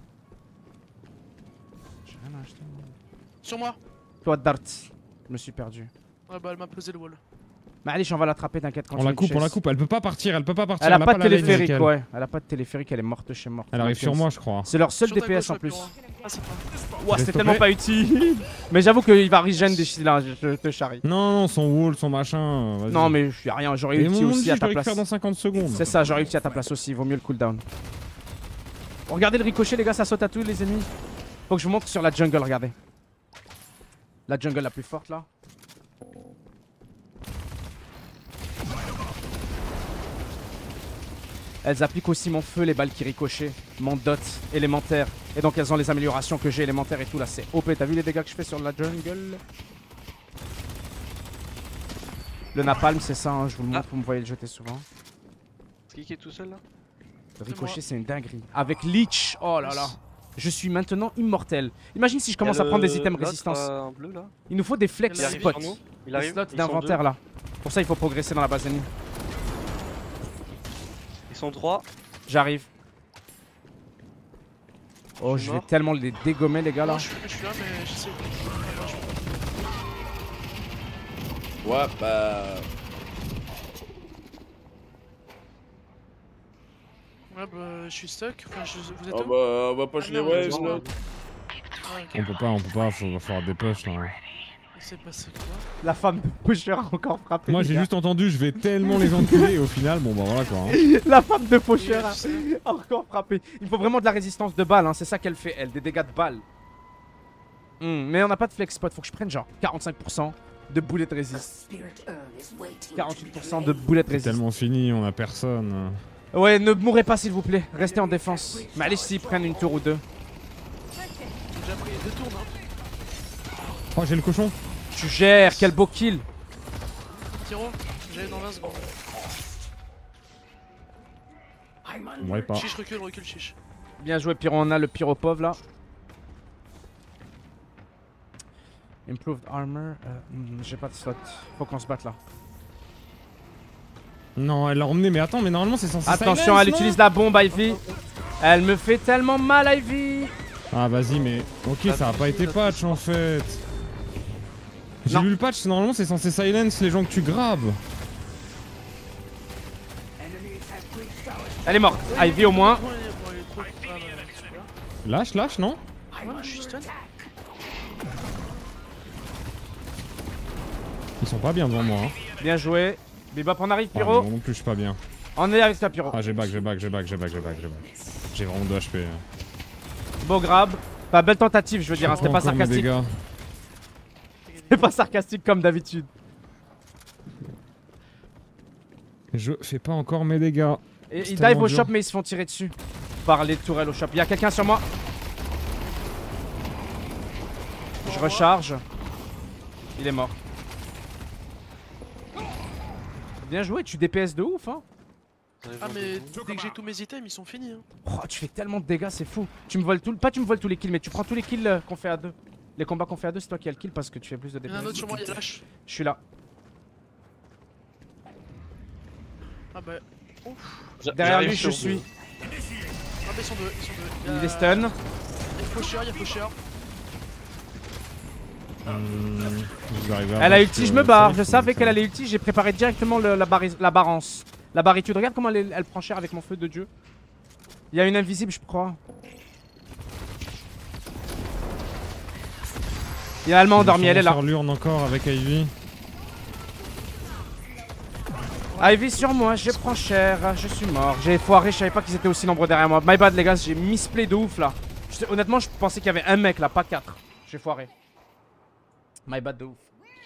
[SPEAKER 1] J'ai rien acheté, moi.
[SPEAKER 2] Sur moi.
[SPEAKER 1] Toi, Dart. Je me suis perdu.
[SPEAKER 2] Ouais, bah elle m'a posé le wall.
[SPEAKER 1] Mais allez, on va l'attraper, t'inquiète.
[SPEAKER 3] On la coupe, on la coupe. Elle peut pas partir, elle peut pas partir.
[SPEAKER 1] Elle a pas de
[SPEAKER 3] la lane
[SPEAKER 1] téléphérique,
[SPEAKER 3] avec elle.
[SPEAKER 1] ouais. Elle a pas de téléphérique, elle est morte chez mort.
[SPEAKER 3] Elle arrive sur moi, je crois.
[SPEAKER 1] C'est leur seul
[SPEAKER 2] Sur ta
[SPEAKER 1] D P S
[SPEAKER 2] gauche,
[SPEAKER 1] en
[SPEAKER 2] ouais,
[SPEAKER 1] plus.
[SPEAKER 2] Pyro. Ah, c'est pas.
[SPEAKER 1] Ouah,
[SPEAKER 3] Laisse
[SPEAKER 1] c'est
[SPEAKER 3] te
[SPEAKER 1] tellement
[SPEAKER 3] plaît.
[SPEAKER 1] pas utile. Mais j'avoue qu'il va regen d'ici là, je je te charrie.
[SPEAKER 3] Non, non, son wall, son machin. vas-y.
[SPEAKER 1] Non, mais je suis rien, j'aurais
[SPEAKER 3] Et
[SPEAKER 1] ulti
[SPEAKER 3] mon
[SPEAKER 1] aussi
[SPEAKER 3] ulti,
[SPEAKER 1] à
[SPEAKER 3] je
[SPEAKER 1] ta
[SPEAKER 3] dois
[SPEAKER 1] place.
[SPEAKER 3] faire dans cinquante secondes.
[SPEAKER 1] C'est ça, j'aurais ulti à ta place aussi, vaut mieux le cooldown. Regardez le ricochet, les gars, ça saute à tous les ennemis. Faut que je vous montre sur la jungle, regardez. La jungle la plus forte là. Elles appliquent aussi mon feu, les balles qui ricochaient, mon dot élémentaire. Et donc elles ont les améliorations que j'ai élémentaires et tout là, c'est O P. T'as vu les dégâts que je fais sur la jungle? Le napalm c'est ça, hein, je vous le montre, vous me voyez le jeter souvent.
[SPEAKER 7] C'est qui qui est tout seul là?
[SPEAKER 1] Le ricochet c'est une dinguerie. Avec Leech, oh là là. Je suis maintenant immortel. Imagine si je commence
[SPEAKER 7] Il y
[SPEAKER 1] à
[SPEAKER 7] a
[SPEAKER 1] prendre
[SPEAKER 7] le-
[SPEAKER 1] des items
[SPEAKER 7] l'autre,
[SPEAKER 1] résistance.
[SPEAKER 7] euh, en bleu là.
[SPEAKER 1] Il nous faut des flex
[SPEAKER 2] Il arrive
[SPEAKER 1] spots.
[SPEAKER 7] sur nous. Il
[SPEAKER 1] Des
[SPEAKER 7] arrive.
[SPEAKER 1] slots
[SPEAKER 7] Ils sont
[SPEAKER 1] d'inventaire
[SPEAKER 7] deux.
[SPEAKER 1] là. Pour ça il faut progresser dans la base ennemie.
[SPEAKER 7] Ils sont trois.
[SPEAKER 1] J'arrive. Oh,
[SPEAKER 7] Je suis
[SPEAKER 1] je vais
[SPEAKER 7] mort.
[SPEAKER 1] tellement les dégommer les gars là.
[SPEAKER 2] Non, je suis je suis là, mais je sais.
[SPEAKER 5] Ouais, bah.
[SPEAKER 2] Ouais, bah je suis stuck. Enfin, je... vous êtes
[SPEAKER 5] On
[SPEAKER 2] où?
[SPEAKER 5] va, on va push
[SPEAKER 2] Ah,
[SPEAKER 5] les
[SPEAKER 2] merde,
[SPEAKER 5] waves
[SPEAKER 2] on
[SPEAKER 5] là.
[SPEAKER 2] va- Ouais, ok.
[SPEAKER 3] On peut pas, on peut pas, faut, va falloir des push là.
[SPEAKER 2] Il s'est passé quoi?
[SPEAKER 1] La femme de pusher a encore frappé.
[SPEAKER 3] Moi
[SPEAKER 1] les
[SPEAKER 3] j'ai
[SPEAKER 1] gars.
[SPEAKER 3] juste entendu, je vais tellement les enculer et au final, bon bah voilà quoi. hein.
[SPEAKER 1] La femme de pusher
[SPEAKER 2] Oui,
[SPEAKER 1] a
[SPEAKER 2] je sais.
[SPEAKER 1] encore frappé. Il faut vraiment de la résistance de balles, hein. C'est ça qu'elle fait elle, des dégâts de balles. Hmm, mais on n'a pas de flex spot, faut que je prenne genre quarante-cinq pour cent de bullet
[SPEAKER 6] The
[SPEAKER 1] resist.
[SPEAKER 6] spirit urn is waiting.
[SPEAKER 1] quarante-huit pour cent de bullet
[SPEAKER 3] C'est
[SPEAKER 1] resist.
[SPEAKER 3] tellement fini, on a personne.
[SPEAKER 1] Ouais, ne mourrez pas s'il vous plaît, restez en défense. Mais allez s'ils prennent une tour ou deux.
[SPEAKER 2] J'ai déjà pris deux tours, hein.
[SPEAKER 3] Oh j'ai le cochon.
[SPEAKER 1] tu gères, quel beau kill.
[SPEAKER 2] Pyro, j'allais dans vingt secondes.
[SPEAKER 3] Ouais, pas.
[SPEAKER 2] Chiche, recule, recule, chiche.
[SPEAKER 1] Bien joué Pyro, on a le Pyro pauvre là. Improved armor, euh, hmm, j'ai pas de slot, faut qu'on se batte là.
[SPEAKER 3] Non, elle l'a emmené, mais attends, mais normalement c'est censé
[SPEAKER 1] Attention,
[SPEAKER 3] silence,
[SPEAKER 1] elle
[SPEAKER 3] non
[SPEAKER 1] utilise la bombe Ivy. Elle me fait tellement mal Ivy.
[SPEAKER 3] Ah vas-y, mais ok, ça a pas été patch en fait. J'ai
[SPEAKER 1] Non.
[SPEAKER 3] lu le patch, normalement c'est censé silence les gens que tu grabes.
[SPEAKER 1] Elle est morte, Ivy au moins.
[SPEAKER 2] Ouais, il est- bon, il est trop- ah, bah, super.
[SPEAKER 3] Lâche, lâche, non?
[SPEAKER 2] Ouais, je suis stun.
[SPEAKER 3] Ils sont pas bien devant moi. Hein.
[SPEAKER 1] Bien joué. Bebop, on arrive
[SPEAKER 3] Ah,
[SPEAKER 1] Pyro.
[SPEAKER 3] mais moi non plus, je suis pas bien.
[SPEAKER 1] On est avec toi Pyro.
[SPEAKER 3] Ah, j'ai back, j'ai back, j'ai back, j'ai back, j'ai back, j'ai back. J'ai vraiment deux H P.
[SPEAKER 1] Beau grab. Pas belle tentative, je veux dire, hein, c'était pas
[SPEAKER 3] Encore mes
[SPEAKER 1] sarcastique.
[SPEAKER 3] dégâts.
[SPEAKER 1] C'était pas sarcastique comme d'habitude.
[SPEAKER 3] Je fais pas encore mes dégâts.
[SPEAKER 1] Et
[SPEAKER 3] C'est
[SPEAKER 1] ils
[SPEAKER 3] tellement
[SPEAKER 1] dive au
[SPEAKER 3] dur.
[SPEAKER 1] shop, mais ils se font tirer dessus par les tourelles au shop. Il y a quelqu'un sur moi. Je recharge. Il est mort. Bien joué, tu D P S de ouf hein.
[SPEAKER 2] Ah, mais dès que j'ai tous mes items, ils sont finis. Hein.
[SPEAKER 1] Oh, tu fais tellement de dégâts, c'est fou. Tu me voles tout, pas tu me voles tous les kills, mais tu prends tous les kills euh, qu'on fait à deux. Les combats qu'on fait à deux, c'est toi qui as le kill parce que tu fais plus de
[SPEAKER 2] Il y en a un autre
[SPEAKER 1] D P S.
[SPEAKER 2] sur moi, il lâche.
[SPEAKER 1] Je suis là.
[SPEAKER 2] Ah, bah. Ouf.
[SPEAKER 1] Derrière
[SPEAKER 7] J'arrive
[SPEAKER 1] lui, je
[SPEAKER 7] sur
[SPEAKER 1] suis.
[SPEAKER 7] deux.
[SPEAKER 2] Ah, bah, ils sont deux, ils sont deux.
[SPEAKER 1] Il est stun.
[SPEAKER 2] Il y a Faucheur, il y a Faucheur.
[SPEAKER 3] Hum, je vais arriver à
[SPEAKER 1] Elle a
[SPEAKER 3] battre,
[SPEAKER 1] ulti, je
[SPEAKER 3] euh,
[SPEAKER 1] me barre.
[SPEAKER 3] safe,
[SPEAKER 1] Je savais
[SPEAKER 3] donc,
[SPEAKER 1] qu'elle
[SPEAKER 3] euh,
[SPEAKER 1] allait ulti, j'ai préparé directement le- la, barri- la barrance. La barritude, regarde comment elle, est- elle prend cher avec mon feu de dieu. Il y a une invisible, je crois. Il y a Allemand endormi,
[SPEAKER 3] ils
[SPEAKER 1] elle est
[SPEAKER 3] sont
[SPEAKER 1] là.
[SPEAKER 3] sur l'urne encore avec Ivy.
[SPEAKER 1] Ivy sur moi, je prends cher, je suis mort. J'ai foiré, je savais pas qu'ils étaient aussi nombreux derrière moi. My bad les gars, j'ai misplay de ouf là. Je sais- honnêtement, je pensais qu'il y avait un mec là, pas quatre. J'ai foiré. My bad de ouf.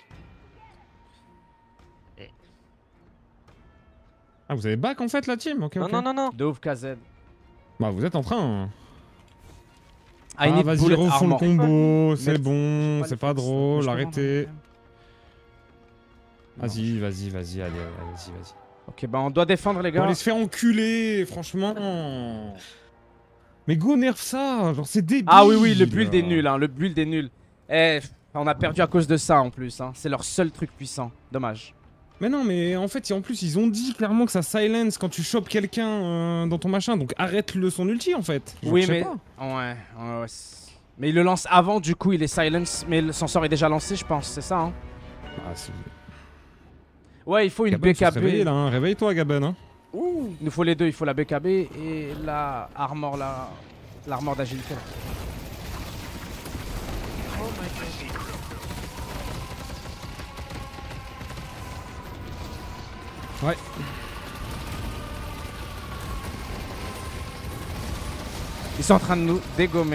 [SPEAKER 3] Ah, vous avez back en fait la team? Ok,
[SPEAKER 7] Non,
[SPEAKER 3] ok.
[SPEAKER 7] non, non, non.
[SPEAKER 1] De ouf K Z.
[SPEAKER 3] Bah, vous êtes en train. hein.
[SPEAKER 1] I
[SPEAKER 3] Ah,
[SPEAKER 1] need
[SPEAKER 3] vas-y,
[SPEAKER 1] bullet
[SPEAKER 3] refont le
[SPEAKER 1] armor.
[SPEAKER 3] combo, c'est
[SPEAKER 1] Mais-
[SPEAKER 3] bon,
[SPEAKER 1] pas
[SPEAKER 3] c'est
[SPEAKER 1] le
[SPEAKER 3] pas
[SPEAKER 1] flex,
[SPEAKER 3] drôle,
[SPEAKER 1] je peux
[SPEAKER 3] arrêtez.
[SPEAKER 1] vendre.
[SPEAKER 3] Vas-y, vas-y, vas-y, allez, vas-y, vas-y.
[SPEAKER 1] Ok, bah on doit défendre les
[SPEAKER 3] On
[SPEAKER 1] gars.
[SPEAKER 3] va aller se faire enculer, franchement. Mais go nerf ça, genre c'est débile.
[SPEAKER 1] Ah oui, oui, le build est nul, hein, le build est nul. Eh, on a perdu à cause de ça en plus, hein. C'est leur seul truc puissant. Dommage.
[SPEAKER 3] Mais non, mais en fait, en plus, ils ont dit clairement que ça silence quand tu chopes quelqu'un euh, dans ton machin, donc arrête-le son ulti en fait. Genre,
[SPEAKER 1] oui,
[SPEAKER 3] je sais
[SPEAKER 1] mais.
[SPEAKER 3] pas.
[SPEAKER 1] Ouais, ouais, ouais. c'est- Mais il le lance avant, du coup, il est silence. Mais le- son sort est déjà lancé, je pense, c'est ça, hein.
[SPEAKER 3] Ah, c'est-
[SPEAKER 1] Ouais, il faut une
[SPEAKER 3] Gabon, faut se
[SPEAKER 1] B K B.
[SPEAKER 3] réveiller, là, hein. Réveille-toi, Gabon. Hein.
[SPEAKER 1] Ouh, il nous faut les deux, il faut la B K B et la armor, la l'armor d'agilité.
[SPEAKER 2] Oh my god.
[SPEAKER 3] Ouais.
[SPEAKER 1] Ils sont en train de nous dégommer.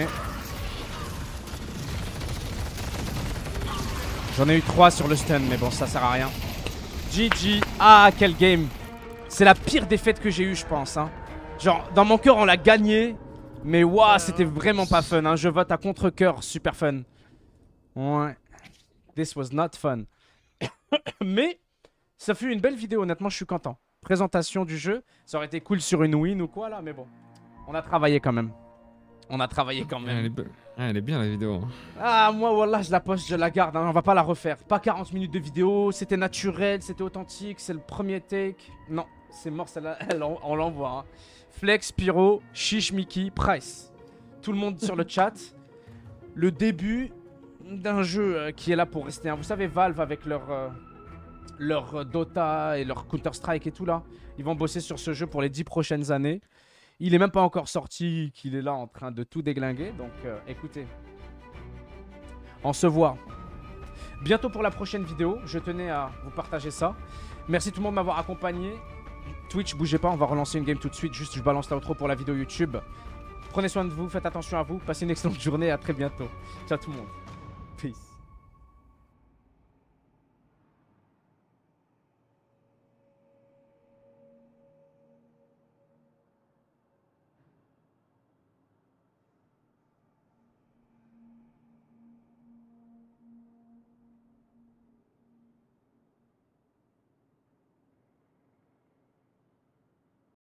[SPEAKER 1] J'en ai eu trois sur le stun, mais bon, ça sert à rien. G G. Ah, quel game. C'est la pire défaite que j'ai eue, je pense. Hein. Genre, dans mon cœur, on l'a gagné. Mais waouh, c'était vraiment pas fun. Hein. Je vote à contre-cœur, super fun. Ouais. This was not fun. Mais, ça fut une belle vidéo, honnêtement, je suis content. Présentation du jeu. Ça aurait été cool sur une win ou quoi, là, mais bon. On a travaillé quand même. On a travaillé quand même.
[SPEAKER 3] Elle est, be- ah, elle est bien la vidéo.
[SPEAKER 1] Ah, moi, wallah, je la poste, je la garde. Hein. On va pas la refaire. Pas quarante minutes de vidéo. C'était naturel, c'était authentique. C'est le premier take. Non, c'est mort, celle-là. Elle, On, on l'envoie. Hein. Flex, Pyro, Chiche, Mickey, Price. Tout le monde sur le chat. Le début d'un jeu euh, qui est là pour rester. Hein. Vous savez, Valve, avec leur, euh, leur euh, Dota et leur Counter-Strike et tout là, ils vont bosser sur ce jeu pour les dix prochaines années. Il est même pas encore sorti, qu'il est là en train de tout déglinguer. Donc, euh, écoutez. On se voit bientôt pour la prochaine vidéo. Je tenais à vous partager ça. Merci tout le monde de m'avoir accompagné. Twitch, bougez pas, on va relancer une game tout de suite. Juste, je balance l'outro pour la vidéo YouTube. Prenez soin de vous, faites attention à vous. Passez une excellente journée et à très bientôt. Ciao tout le monde. Peace.